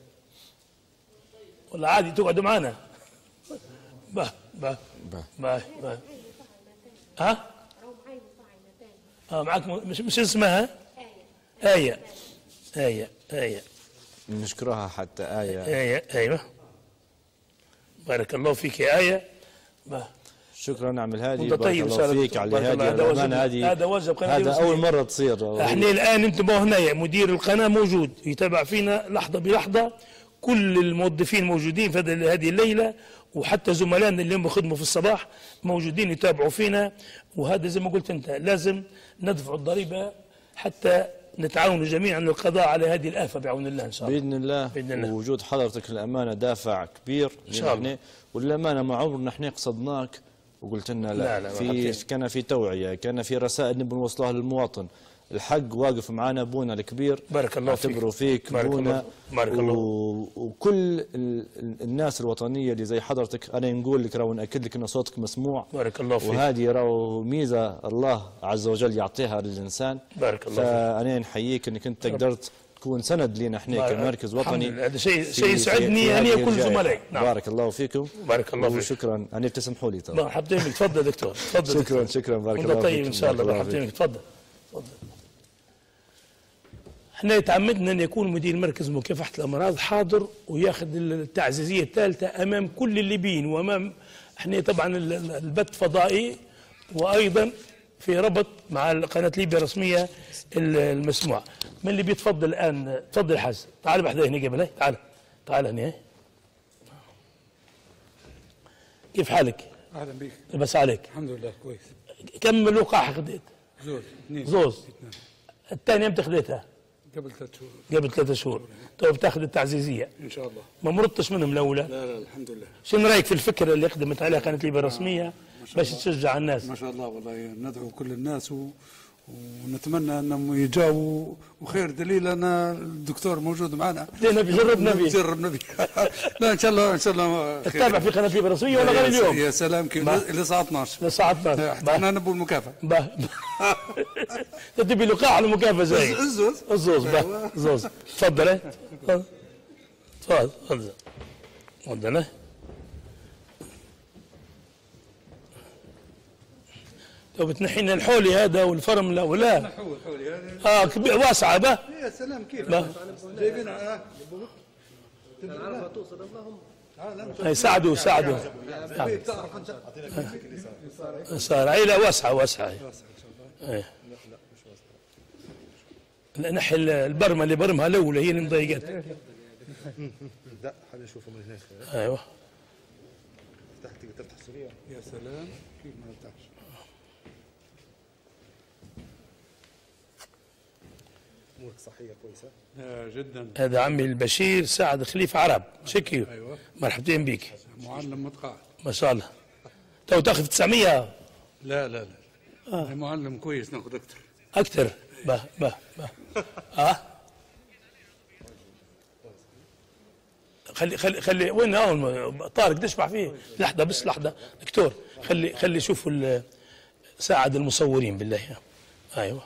ولا عادي تقعدوا معنا؟ باه باه باه باه ها؟ اه معك م- مش مش اسمها؟ آية آية آية نشكرها حتى آية. آية أيوه. بارك الله فيك يا آية. باه. شكرا نعمل هذه. وانت بارك طيب الله سالك. فيك على بارك الله. هذه هذا واجب- الأمانة. هذه هذا واجب قناة هذا الرسمية. أول مرة تصير. احنا الان انتبهوا هنا، مدير القناه موجود يتابع فينا لحظه بلحظه، كل الموظفين موجودين في هذه هذه الليله، وحتى زملائنا اللي هم يخدموا في الصباح موجودين يتابعوا فينا. وهذا زي ما قلت انت لازم ندفع الضريبه حتى نتعاونوا جميعا للقضاء على هذه الافه بعون الله ان شاء الله. بإذن الله. بإذن الله. ووجود حضرتك الأمانة دافع كبير إن شاء الله. لنا. والأمانة ما عمرنا احنا قصدناك وقلت لنا لا, لا، لا، في مرحبتين. كان في توعية، كان في رسائل نبي نوصلها للمواطن. الحق واقف معنا بونا الكبير. بارك الله فيك. اعتبروا فيك بارك بونا. الله. بارك الله. و... وكل ال... ال- الناس الوطنية اللي زي حضرتك أنا نقول لك راهو نأكد لك أن صوتك مسموع. بارك الله فيك. وهذه راهو ميزة الله عز وجل يعطيها للإنسان. بارك الله فيك. فأنا نحييك أنك أنت قدرت تكون سند لنا احنا بارك- كمركز الحمد وطني. لله. هذا شيء في- شيء في- يسعدني في أنا هذه كل الجائحة. زملائي. نعم. بارك الله فيكم. بارك الله فيك. وشكرا. أنا بتسمحوا لي طبعا. مرحبتين بك. تفضل دكتور. تفضل شكرا دكتور. شكرا. بارك وانت الله طيب فيكم. ان شاء الله. بارك مرحبتين فيك. بك. تفضل تفضل. احنا تعمدنا ان يكون مدير مركز مكافحه الامراض حاضر وياخذ التعزيزيه الثالثه امام كل الليبيين، وامام احنا طبعا ال- ال- البث فضائي، وايضا في ربط مع قناه ليبيا الرسميه ال- المسموعه. من اللي بيتفضل الان؟ تفضل حاج، تعال بحذا هنا قبل. هي تعال تعال هنا. هي. كيف حالك؟ اهلا بك. بس عليك. الحمد لله كويس. كم لقاح خديت؟ زوز اثنين. زوز. الثانيه امتى خديتها؟ قبل ثلاث شهور قبل ثلاثة شهور. تو بتاخذ التعزيزيه. ان شاء الله. ما مرضتش منهم الاولى؟ لا لا الحمد لله. شنو رايك في الفكره اللي قدمت عليها قناه ليبيا الرسميه باش تشجع الناس؟ ما شاء الله والله ندعو كل الناس و... ونتمنى انهم يجاوبوا، وخير دليل ان الدكتور موجود معنا. بدينا جربنا فيه. جربنا فيه. لا ان شاء الله ان شاء الله خير. تتابع في قناه ليبيا الرسميه ولا غير يا س- اليوم؟ يا سلام كيف ما- للساعه اثناشر. الساعه اثناشر. احنا نبوا المكافاه. باه تبي لقاح على المكافاه زي الزوز الزوز. باه زوز. تفضل. إيه. تفضل تفضل تفضل. إيه. لو بتنحينا الحولي هذا والفرمله ولا حول حولي هذا. اه كبير واسعه. باه يا سلام كيف باه جايبين يساعدوا يساعدوا. صار عيله واسعه واسعه. ايه. نحي البرمه اللي برمها الاولى هي اللي مضايقتها. لا خلينا نشوفه من هناك. ايوه. تحت تفتح السوريه. يا سلام كيف ما نفتحش. امورك صحيه كويسه. آه، جدا. هذا عمي البشير سعد خليفه عرب. شكيو. ايوه مرحبتين بك. معلم متقاعد. ما شاء الله. تو تاخذ تسعمية. لا لا لا آه. معلم كويس ناخذ اكثر. اكثر. به به به. اه خلي خلي خلي وين هون طارق تشبع فيه؟ لحظه بس لحظه دكتور. خلي خلي شوفوا ال- ساعد المصورين بالله. ايوه.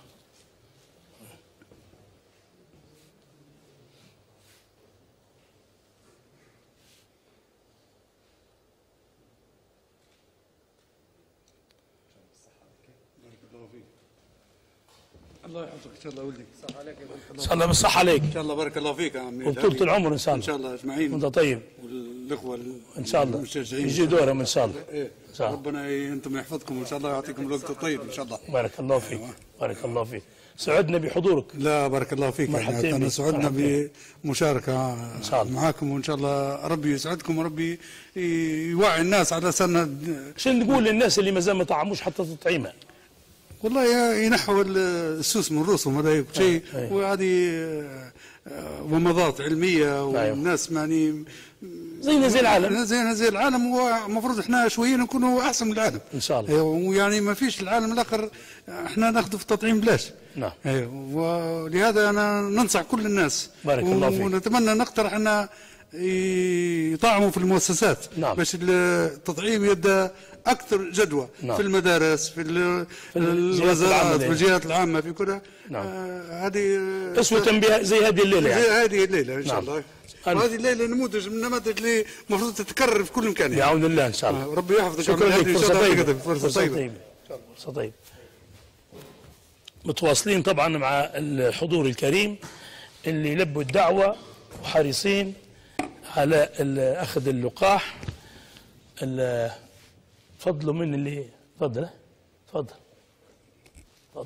الله يحفظك ان شاء الله ولدي. ان شاء الله بالصحه عليك ان شاء الله بارك الله فيك يا عمي. وبطولة العمر ان شاء الله. ان شاء الله اجمعين. وانت طيب. والاخوه ان شاء الله المشجعين يجي دورهم ان شاء الله. إيه. ان شاء الله. ربنا انتم يحفظكم وان شاء الله يعطيكم الوقت الطيب ان شاء الله. بارك الله فيك. بارك الله فيك. سعدنا بحضورك. لا بارك الله فيك. مرحبتين انا بك. سعدنا مرحبتين. بمشاركه إن شاء الله. معاكم وان شاء الله ربي يسعدكم وربي يوعي الناس على سنة. شنو نقول للناس اللي مازال ما طعموش حتى تطعيمه؟ والله ينحوا السوس من رؤوسهم هذا شيء. أيوة. وهذه ومضات علميه والناس يعني زينا زي العالم. زينا زي العالم ومفروض احنا شويه نكونوا احسن من العالم ان شاء الله. ويعني ما فيش العالم الاخر احنا ناخذ في التطعيم بلاش. نعم. ايوه ولهذا انا ننصح كل الناس. بارك الله فيك. ونتمنى نقترح ان يطعموا في المؤسسات. نعم. باش التطعيم يبدا اكثر جدوى. نعم. في المدارس في, في الوزارات في الجهات العامه في كلها. نعم. هذه آه اسوة بها زي هذه الليله يعني. زي هذه الليله ان شاء نعم. الله. وهذه الليله نموذج من نماذج اللي المفروض تتكرر في كل مكان. بعون الله ان شاء الله. آه ربي يحفظك. شكرا لك. فرصه طيبه. فرصه طيبه. فرصه طيبه. متواصلين طبعا مع الحضور الكريم اللي لبوا الدعوه وحريصين على اخذ اللقاح. فضلوا من اللي تفضل تفضل تفضل.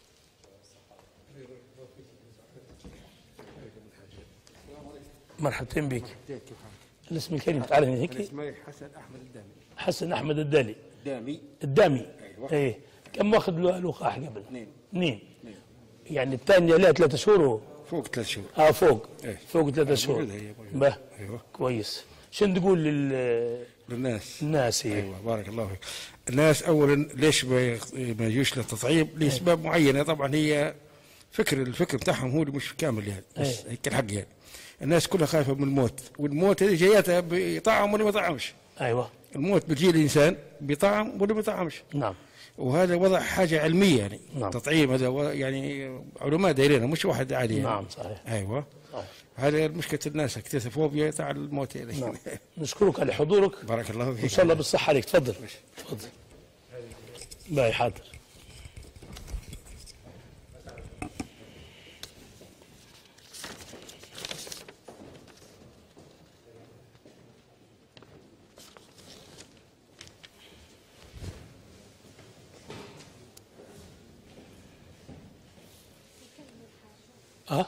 مرحبتين بك. الاسم الكريم تعال هيك. اسمي حسن احمد الدامي. حسن احمد الدالي. دامي. الدامي. ايوه. ايه كم واخذ له لقاح قبل؟ اثنين. اثنين. يعني الثانيه لا ثلاث شهور. فوق ثلاث شهور. اه فوق. ايه. فوق ثلاث شهور. به. ايوه. كويس. شنو تقول لل للناس؟ الناس ايه. ايوه بارك الله فيك. الناس اولا ليش ما يجوش للتطعيم؟ لاسباب معينه طبعا هي فكر الفكر بتاعهم هو اللي مش كامل يعني بس ايه. هيك الحق يعني. الناس كلها خايفه من الموت والموت هذه جاياتها بيطعم ولا ما يطعمش. ايوه. الموت بتجي الانسان بيطعم ولا ما يطعمش. نعم. وهذا وضع حاجه علميه يعني. نعم. التطعيم هذا يعني علماء دايرينه مش واحد عادي يعني. نعم صحيح. ايوه. صحيح. هذا مشكله الناس اكتسفوبيا تاع الموت يعني. نعم. نشكرك على حضورك. بارك الله فيك. ان شاء الله بالصحه عليك. تفضل تفضل. باي حاضر. اه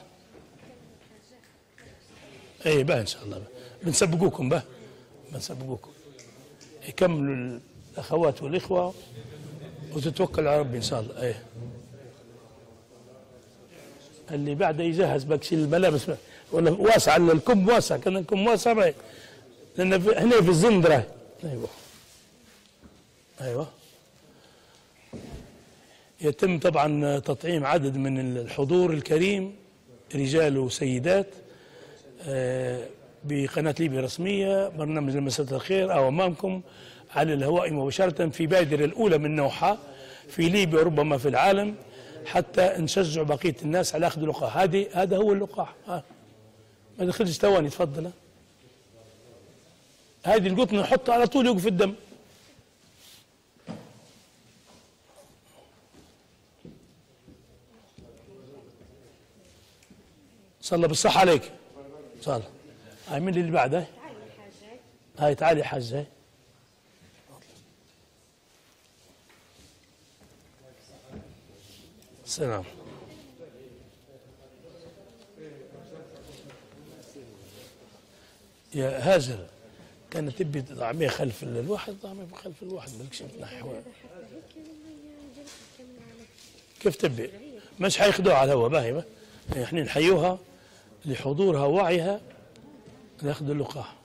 ايه بقى ان شاء الله بنسبقوكم بقى بنسبقوكم يكملوا الاخوات والاخوه وتتوكل على ربي ان شاء الله. ايه اللي بعده يجهز بقى شيل الملابس ولا واسع الكم واسع كان الكم واسع بقى لان هنا في الزندره. ايوه ايوه. يتم طبعا تطعيم عدد من الحضور الكريم رجال وسيدات بقناة ليبيا الرسمية برنامج مساء الخير أو أمامكم على الهواء مباشرة في بادرة الأولى من نوعها في ليبيا وربما في العالم حتى نشجع بقية الناس على أخذ اللقاح. هذه هذا هو اللقاح. ها. ما دخلش ثواني تفضل. هذه القطن نحطها على طول يوقف الدم. صلى الله بالصحة عليك. صلى الله. هاي من اللي بعده؟ هاي تعالي يا حاج. هاي السلام. يا هاجر كانت تبي طعميه خلف الواحد طعميه خلف الواحد مالكش تنحي. كيف تبي؟ مش حياخذوها على الهواء باهي. احنا نحيوها لحضورها ووعيها ناخذ اللقاح.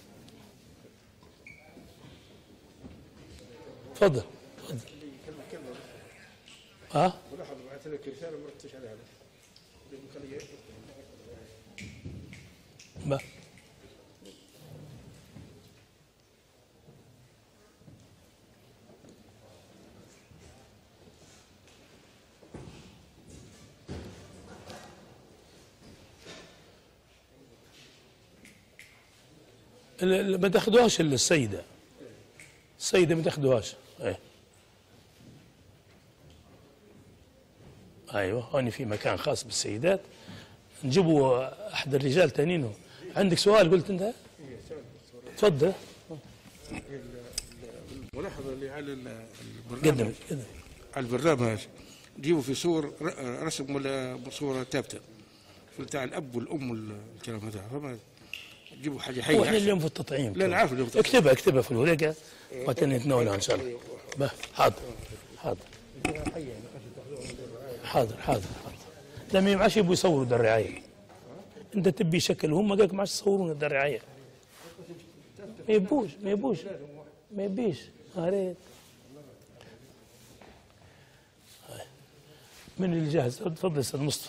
تفضل تفضل. ها؟ لاحظ بعث لك رساله ما ردتش عليها. ما ما تاخذوهاش الا السيده. السيده ما تاخذوهاش. ايه ايوه هوني في مكان خاص بالسيدات، نجيبوا احد الرجال تانيين. عندك سؤال قلت انت؟ تفضل. الملاحظه اللي على قدم البرنامج قدم على البرنامج جيبوا في صور ر- رسم ولا صوره ثابته بتاع الاب والام والكلام هذا، فما جيبوا حاجه حيه. هو احنا أحسن. اليوم في التطعيم. لا انا عارف اليوم في التطعيم. اكتبها اكتبها في الورقه وتنتناولها ان شاء الله. به، حاضر حاضر حاضر حاضر حاضر. لما ما عادش يبغوا يصوروا ده الرعايه. انت تبي شكل وهم قالك ما عادش يصورون ده الرعايه. ما يبوش ما يبوش ما يبيش. يا ريت. من اللي جاهز؟ تفضل استاذ مصطفى.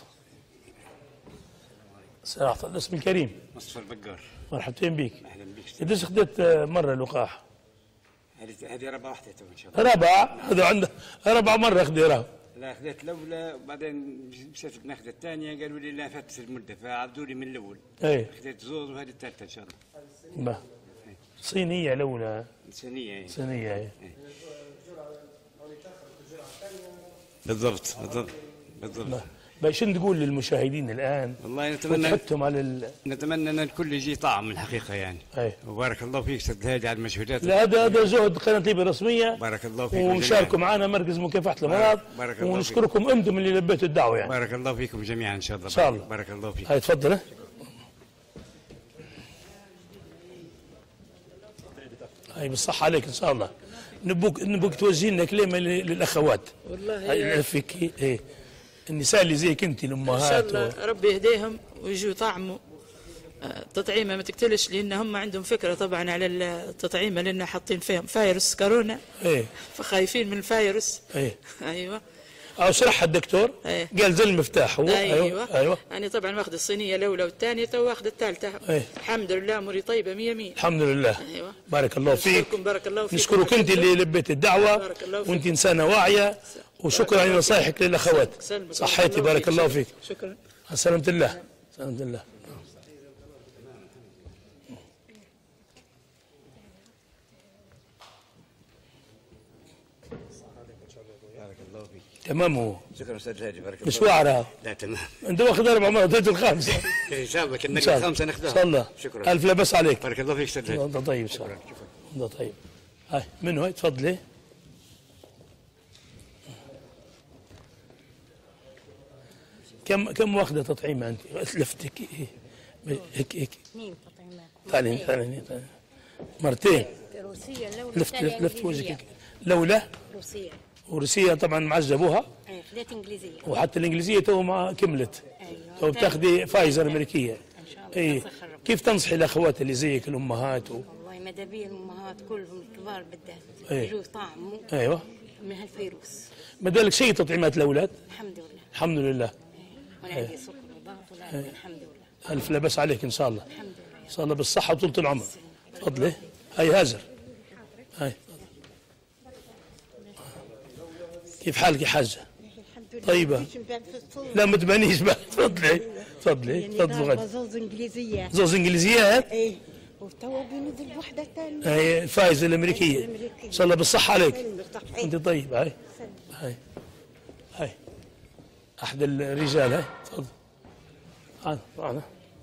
صراحه الاسم الكريم مصطفى البقار. مرحبتين بك. اهلا بك. قديش خدت مره اللقاح؟ هذه هذه رابعه واحده تو ان شاء الله. رابعه. هذا عنده رابع مره خديرها. لا خذيت الاولى وبعدين مشيت ناخذ الثانيه قالوا لي لا فاتت المده فعبدوا لي من الاول. اي خذيت زوز وهذه الثالثه ان شاء الله. ما صينيه الاولى. صينيه. صينيه اي. بالضبط بالضبط بالضبط. باش تقول للمشاهدين الان؟ والله نتمنى وتحثهم على ال... نتمنى ان الكل يجي طعم الحقيقه يعني. اي. وبارك الله فيك استاذ الهادي على المجهودات. لا هذا هذا جهد قناه ليبيا الرسميه. بارك الله فيكم. وشاركوا معنا مركز مكافحه الامراض. بارك الله ونشكركم انتم اللي لبيتوا الدعوه يعني. بارك الله فيكم جميعا ان شاء الله. ان شاء الله. بارك الله فيك. هاي تفضل. هاي بالصحة عليك ان شاء الله. نبوك نبوك توجه لنا كلمه للاخوات. والله فيك ايه النساء اللي زيك انت الامهات. ان شاء الله و... ربي يهديهم ويجوا يطعموا. التطعيمه ما تقتلش لان هم عندهم فكره طبعا على التطعيمه لان حاطين فيهم فيروس كورونا. ايه فخايفين من الفيروس. ايه ايوه. او شرحها الدكتور. أيه. قال زي المفتاح هو. ايوه ايوه, أيوة. انا طبعا واخذ الصينيه الاولى والثانيه تو واخذ الثالثه. أيه. الحمد لله اموري طيبه مية مية. الحمد لله. أيوة. بارك الله فيك. بارك الله فيك. نشكرك انت اللي لبيت الدعوه وانت انسانه واعيه وشكرا على نصائحك للاخوات. صحيتي بارك الله فيك. شكرا. سلامة الله. سلامة الله. بارك الله فيك. تمام هو. شكرا استاذ الهادي بارك الله. مش واعره. لا تمام. انت واخذ اربع مرات اديت الخامسه. ان شاء الله كنا الخامسه ناخذها. ان شاء الله. شكرا. الف لا باس عليك. بارك الله فيك استاذ الهادي. انت طيب ان شاء الله. انت طيب. هاي من هاي تفضلي. كم كم واخذه تطعيمه انت؟ لفتك هيك هيك هيك. اثنين تطعيمات. تعالي تعالي مرتين. روسية الاولى لفت الثانية لفت إنجليزية. وجهك. لولا روسية. وروسية طبعا معجبوها. ايه خذيت انجليزية. وحتى الانجليزيه تو ما كملت. ايوه. تو بتاخذي فايزر امريكيه. ان شاء الله. ايه كيف تنصحي الاخوات اللي زيك الامهات و... والله ماذا بيا الامهات كلهم الكبار بالذات ايه. يجوا يطعموا ايوه من هالفيروس. ما دالك شيء تطعيمات الاولاد؟ الحمد لله. الحمد لله. وانا عندي سكر وضغط ولا الحمد لله. الف لا باس عليك ان شاء الله. الحمد لله. ان شاء الله بالصحه وطولة العمر. تفضلي. هاي هاجر. هاي كيف حالك يا حاجه؟ طيبه. لا ما تبانيش بقى. تفضلي تفضلي تفضلي غادي. زوز انجليزيه. زوز انجليزيات؟ ايه وتوا بينزل وحده ثانيه. هي الفايزه الامريكيه. ان شاء الله بالصحه عليك. انت طيب. هاي هاي هاي احد الرجال. هاي تفضل. تعال معنا.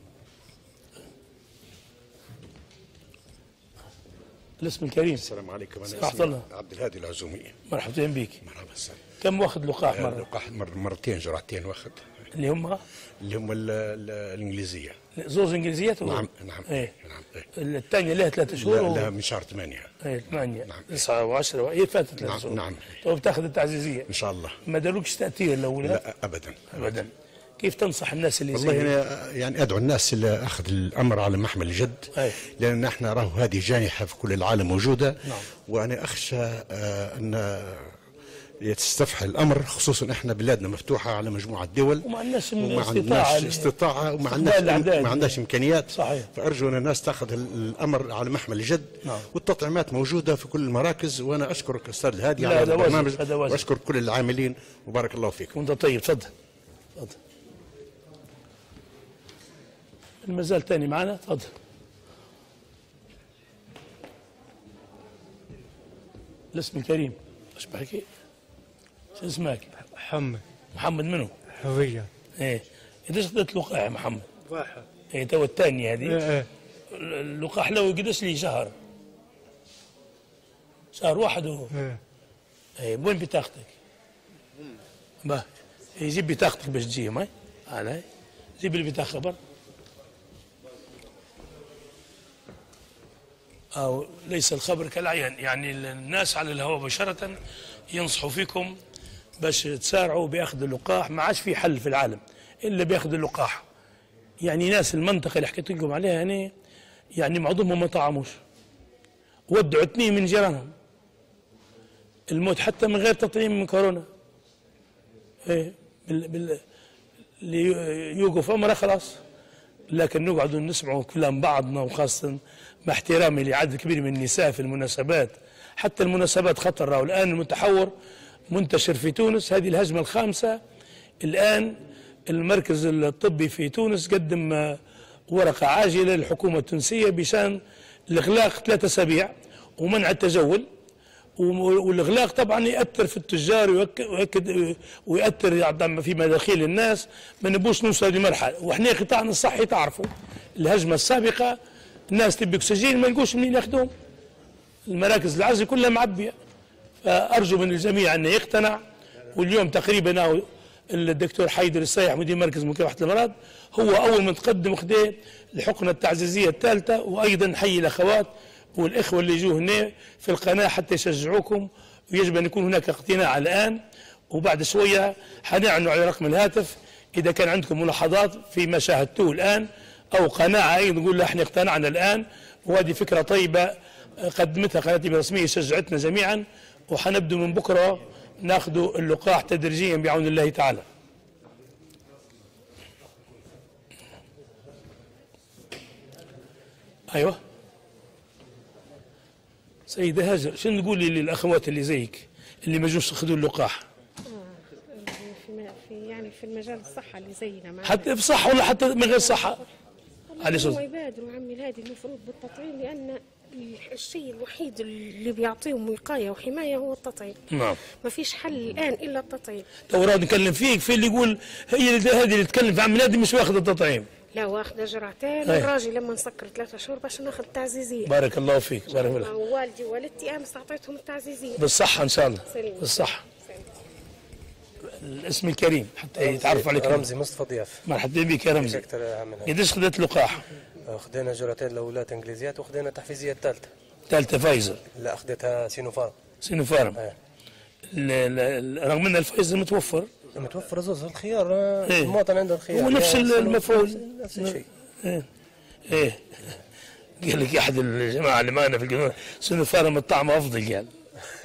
الاسم الكريم. السلام عليكم. انا اسمي اسمي عبد الهادي العزومي. مرحبا بك. مرحبا سلام. كم واخذ لقاح مره؟ لقاح مر مرتين جرعتين واخذ. اللي هم اللي هم ال ال الانجليزيه. زوز انجليزيات؟ نعم نعم. ايه. نعم ايه. الثانيه لها ثلاث شهور. لا, و... لا من شهر ثمانية. ايه ثمانية. نعم. تسعة وعشرة هي فاتت ثلاث نعم شهور. نعم. تو بتاخذ التعزيزيه. ان شاء الله. ما داروكش تاثير الاولى؟ لا ابدا ابدا. كيف تنصح الناس اللي والله زي أنا يعني ادعو الناس اللي اخذ الامر على محمل الجد. أي. لان احنا راهو هذه جائحه في كل العالم موجوده. نعم. وانا اخشى آه ان يستفحل الامر، خصوصا احنا بلادنا مفتوحه على مجموعه دول وما عندناش وما استطاعه عندناش استطاعه وما عندناش ما عندناش امكانيات. صحيح. فارجو ان الناس تاخذ الامر على محمل الجد. نعم. والتطعيمات موجوده في كل المراكز، وانا اشكرك استاذ الهادي على هذا البرنامج هذا واشكر كل العاملين وبارك الله فيكم. وانت طيب. تفضل تفضل. المازال ثاني معنا. تفضل. الاسم الكريم. ايش بحكي؟ شو اسمك؟ محمد. محمد منو؟ حوية. ايه قديش خدت لقاح يا محمد؟ واحد. ايه تو الثانية هذه؟ ايه ايه. اللقاح لو قديش لي شهر؟ شهر واحد و... ايه. ايه وين بطاقتك؟ با يجيب بطاقتك باش تجي معي علي جيب لي بطاقة خبر أو ليس الخبر كالعيان، يعني الناس على الهواء مباشرة ينصحوا فيكم باش تسارعوا بأخذ اللقاح. ما عادش في حل في العالم إلا بأخذ اللقاح. يعني ناس المنطقة اللي حكيت لكم عليها يعني يعني معظمهم ما طعموش، ودعوا اثنين من جيرانهم الموت حتى من غير تطعيم من كورونا. ايه بال بال اللي يوقف امره خلاص. لكن نقعد نسمعوا كلام بعضنا، وخاصة مع احترامي لعدد كبير من النساء في المناسبات، حتى المناسبات خطر. والآن المتحور منتشر في تونس، هذه الهجمة الخامسة. الآن المركز الطبي في تونس قدم ورقة عاجلة للحكومة التونسية بشان الإغلاق ثلاثة أسابيع ومنع التجول. والإغلاق طبعا يأثر في التجار ويؤكد ويأثر في مداخيل الناس. ما نبوش نوصل لمرحلة. وإحنا قطاعنا الصحي تعرفوا الهجمة السابقة الناس تبي أكسجين ما نلقوش منين ياخذوهم، المراكز العزل كلها معبية. فأرجو من الجميع أن يقتنع. واليوم تقريبا الدكتور حيدر الصيح مدير مركز مكافحة الأمراض هو أول من تقدم خديه الحقنة التعزيزية الثالثة. وأيضا نحيي الأخوات والإخوة اللي يجوا هنا في القناة حتى يشجعوكم، ويجب أن يكون هناك اقتناع الآن. وبعد شوية حنعلن على رقم الهاتف إذا كان عندكم ملاحظات فيما شاهدتوه الآن أو قناعة أيضا نقول له احنا اقتنعنا الآن. وهذه فكرة طيبة قدمتها قناتي الرسمية شجعتنا جميعا. وحنبدو من بكرة ناخذ اللقاح تدريجيا بعون الله تعالى. أيوة سيدة هاجر، شنو نقولي للأخوات اللي زيك اللي ما جوش ياخذوا اللقاح؟ في في يعني في المجال الصحة اللي زينا حتى في صحة ولا حتى من غير صحة؟ على هو يبادروا عمي الهادي المفروض بالتطعيم، لأن الشيء الوحيد اللي بيعطيهم وقاية وحماية هو التطعيم. نعم. ما فيش حل الآن إلا التطعيم. تو راه نكلم فيك في اللي يقول هي هذه اللي تتكلم في عم الهادي مش واخذ التطعيم. لا واخذة جرعتين. والراجل لما نسكر ثلاثة شهور باش ناخذ تعزيزية. بارك الله فيك. بارك الله. والدي ووالدتي أمس أعطيتهم التعزيزية. بالصحة إن شاء الله. سليم. بالصحة. الاسم الكريم حتى يتعرف عليك. رمزي مصطفى ضياف. مرحبا بك يا رمزي. قديش خذت لقاح؟ خذينا جرعتين الاولات انجليزيات وخذينا التحفيزيه الثالثه. ثالثه فايزر؟ لا خذيتها سينوفارم. سينوفارم. ايه. رغم ان الفايزر متوفر. متوفر زوز الخيار. ايه. المواطن عنده الخيار. هو نفس المفعول. نفس الشيء. ايه. ايه. قال لك احد الجماعه اللي معنا في القانون سينوفارم الطعم افضل قال.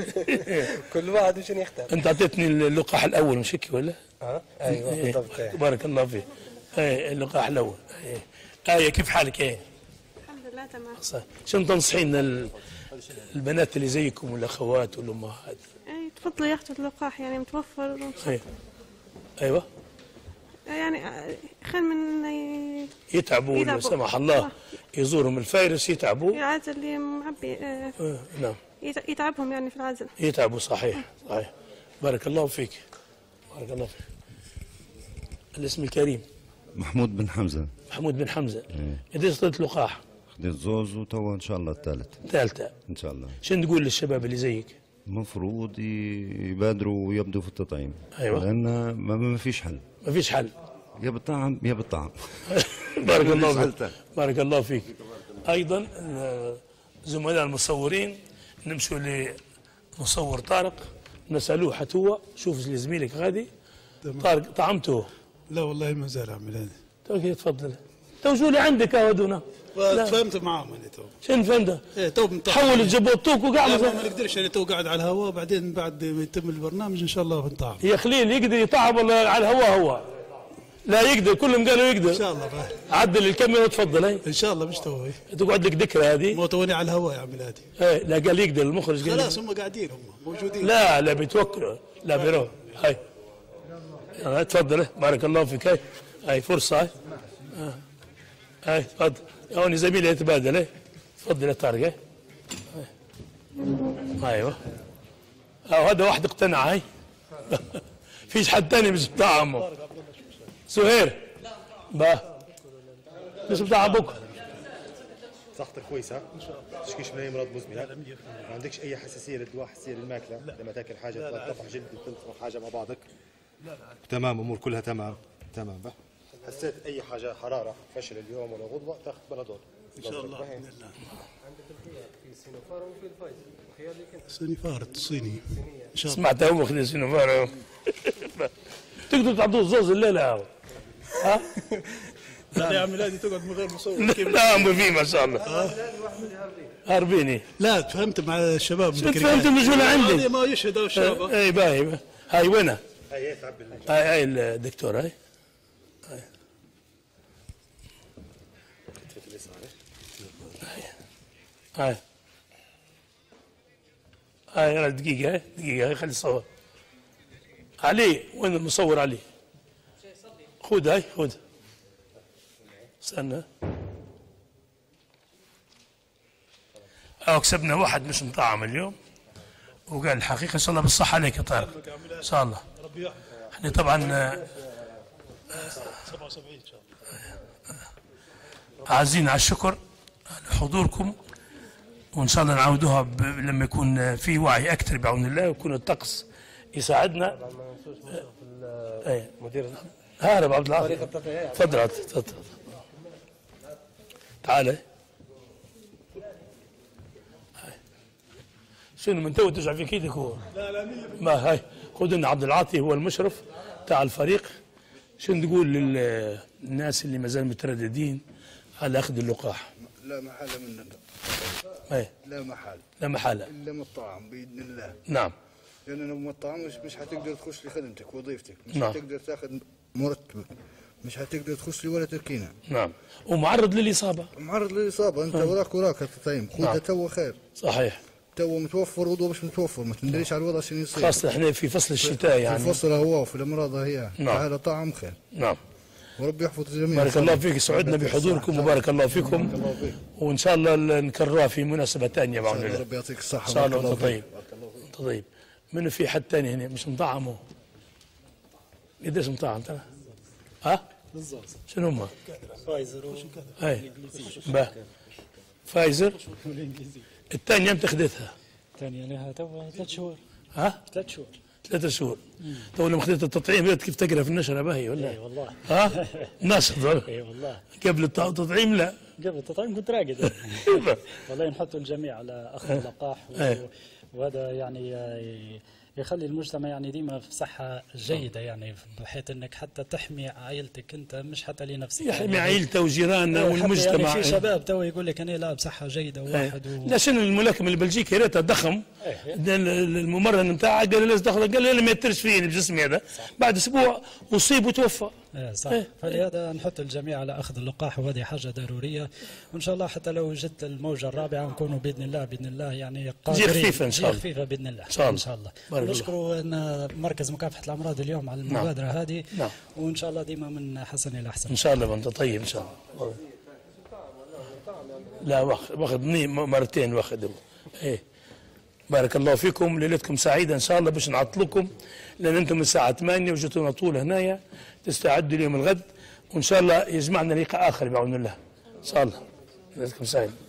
كل واحد وشنو يختار. انت اعطيتني اللقاح الاول مش هيك ولا؟ اه ايوه إيه. بالضبط. إيه. بارك الله فيك. ايه اللقاح الاول. ايه. آية كيف حالك ايه؟ الحمد لله تمام. شنو تنصحين البنات اللي زيكم والاخوات والامهات؟ اي تفضلوا ياخذوا اللقاح يعني متوفر. ايوه. ايوه. يعني خير من يتعبوا لا سمح الله يزورهم الفيروس يتعبوا. العازل اللي معبي. آه. آه. نعم. يتعبهم يعني في العزل. يتعبوا صحيح صحيح. بارك الله فيك. بارك الله فيك. الاسم الكريم؟ محمود بن حمزة. محمود بن حمزة. قديش خذت لقاح؟ خذيت زوز وتوا ان شاء الله الثالث. الثالثة ان شاء الله. شنو تقول للشباب اللي زيك؟ المفروض يبادروا ويبدوا في التطعيم. ايوه. لان ما, ما فيش حل. ما فيش حل. يا بالطعم يا بالطعم. بارك الله فيك. بارك الله فيك. ايضا زملاء المصورين نمشوا لمصور طارق نسالوه حتى هو شوف زميلك غادي. طارق طعمته؟ لا والله ما زال عمل هذا. تو تفضل. تو شو اللي عندك يا ودونا؟ فهمت معاهم انا تو. شنو فهمت؟ ايه تو حول الجبوطوك وقاعد ما نقدرش انا تو قاعد على الهواء، بعدين بعد ما يتم البرنامج ان شاء الله بنطعم. يا خليل يقدر يطعم ولا على الهواء هو؟ لا يقدر، كلهم قالوا يقدر. ان شاء الله بقى. عدل الكاميرا وتفضل. هي ان شاء الله مش تو. تقعد لك ذكرى هذه. مو توني على الهواء يا عمي هادي. ايه لا قال يقدر المخرج قال خلاص هم قاعدين هم موجودين. لا لا بيتوكلوا لا بيروح. هاي آه تفضل. بارك الله فيك. هاي هاي فرصه. هاي آه. هاي تفضل. هوني زميلي يتبادل. هاي تفضل يا طارق. ايوه. هذا واحد اقتنع. هاي فيش حد تاني مش بتاعهم. سهير با مش بتاع ابوك. صحتك كويسه؟ ما تشكيش من اي مرض مزمن؟ ما عندكش اي حساسيه للدواء، حساسيه للماكله؟ لما تاكل حاجه تطفح جلد تلصق حاجه مع بعضك؟ لا لا تمام، امور كلها تمام تمام. بقى حسيت اي حاجه حراره فشل اليوم ولا غضبه تاخذ بنادول ان شاء الله باذن الله. عندك الخيار في سينوفار وفي الفايزر، الخيار اللي كنت سينوفار الصيني ان شاء الله. سمعت هو خذ سينوفار. تقدر تعطوه الزوز الليله ها؟ لا يا عمي لازم تقعد من غير مصور. لا مو في ما شاء الله. هاربيني. لا تفهمت مع الشباب. تفهمت الرجوله عندي. ما يشهدوا الشباب. اي باهي. هاي وينها؟ هاي تعبي هاي هاي الدكتور هاي. هاي. هاي. هاي دقيقة هاي دقيقة هاي خلي الصور. علي وين المصور علي؟ خذ هاي خذ. استنى. أو كسبنا واحد مش مطعم اليوم وقال الحقيقة إن شاء الله بالصحة عليك يا طارق. إن شاء الله. احنا طبعا سبعة وسبعين إن شاء الله. عايزين على الشكر لحضوركم وإن شاء الله نعودوها لما يكون في وعي أكثر بعون الله ويكون الطقس يساعدنا. مدير هارب عبد العاطي. تفضل تفضل. تعال. شنو من تو ترجع في كيدك هو؟ لا لا ما هاي خذ لنا عبد العاطي هو المشرف تاع الفريق. شنو تقول للناس اللي ما زالوا مترددين على اخذ اللقاح؟ لا محالة مننا. اي لا محالة. لا محالة. الا من الطعام باذن الله. نعم. لان لو ما الطعام مش, مش حتقدر تخش لخدمتك وظيفتك، مش نعم. حتقدر تاخذ مرتبك، مش حتقدر تخش لي ولا تركينه. نعم. ومعرض للاصابة. معرض للاصابة، انت وراك وراك التطعيم، خذها نعم. تو خير. صحيح. تو متوفر وضوء مش متوفر، ما تندريش على الوضع شنو يصير. خاصة احنا في فصل الشتاء يعني. في فصل هو وفي الامراض هي. نعم. تعال طعم خير. نعم. وربي يحفظ الجميع. بارك الله فيك، سعدنا بحضوركم وبارك الله فيكم وان شاء الله نكررها في مناسبة ثانية بعون الله. ربي يعطيك الصحة. ان شاء الله وانت طيب. انت طيب. منو في حد ثاني هنا مش مطعم هو؟ قديش مطعم ترى؟ ها؟ بالضبط. شنو هم؟ فايزر اي با فايزر الثانية امتى اخذتها؟ الثانية لها تو ثلاث شهور. ها؟ ثلاث شهور. ثلاث شهور. تو لما اخذت التطعيم كيف تقرا في النشرة باهي ولا؟ اي والله. ها؟ ناشط اي والله. قبل التطعيم لا. قبل التطعيم كنت راقد. والله نحط الجميع على اخذ اللقاح وهذا يعني يخلي المجتمع يعني ديما في صحة جيدة، يعني بحيث انك حتى تحمي عائلتك انت مش حتى لنفسك. يحمي يعني عائلته وجيرانه والمجتمع. يعني في شباب تو يقول لك انا لا بصحة جيدة واحد و... لا شنو الملاكم البلجيكي يا ريتها ضخم. الممرن نتاعه قال لي لازم تاخذ، قال لي ما يترش فيني بجسمي هذا، بعد اسبوع اصيب وتوفى. ايه صح. إيه. فلهذا نحط الجميع على اخذ اللقاح وهذه حاجه ضروريه، وان شاء الله حتى لو جت الموجه الرابعه نكونوا باذن الله باذن الله يعني قادرين. جي خفيفه ان شاء الله. خفيفه باذن الله. ان شاء الله. ان شاء الله. نشكروا ان مركز مكافحه الامراض اليوم على المبادره نعم. هذه. نعم. وان شاء الله ديما من حسن الى احسن. ان شاء الله وانت طيب ان شاء الله. لا واخذ واخذ مرتين واخذ. ايه بارك الله فيكم، ليلتكم سعيده ان شاء الله. باش نعطلكم لان انتم من الساعه ثمانية وجيتونا طول هنايا، تستعدوا ليوم الغد وان شاء الله يجمعنا لقاء اخر بعون الله ان شاء الله. ليلتكم سعيده.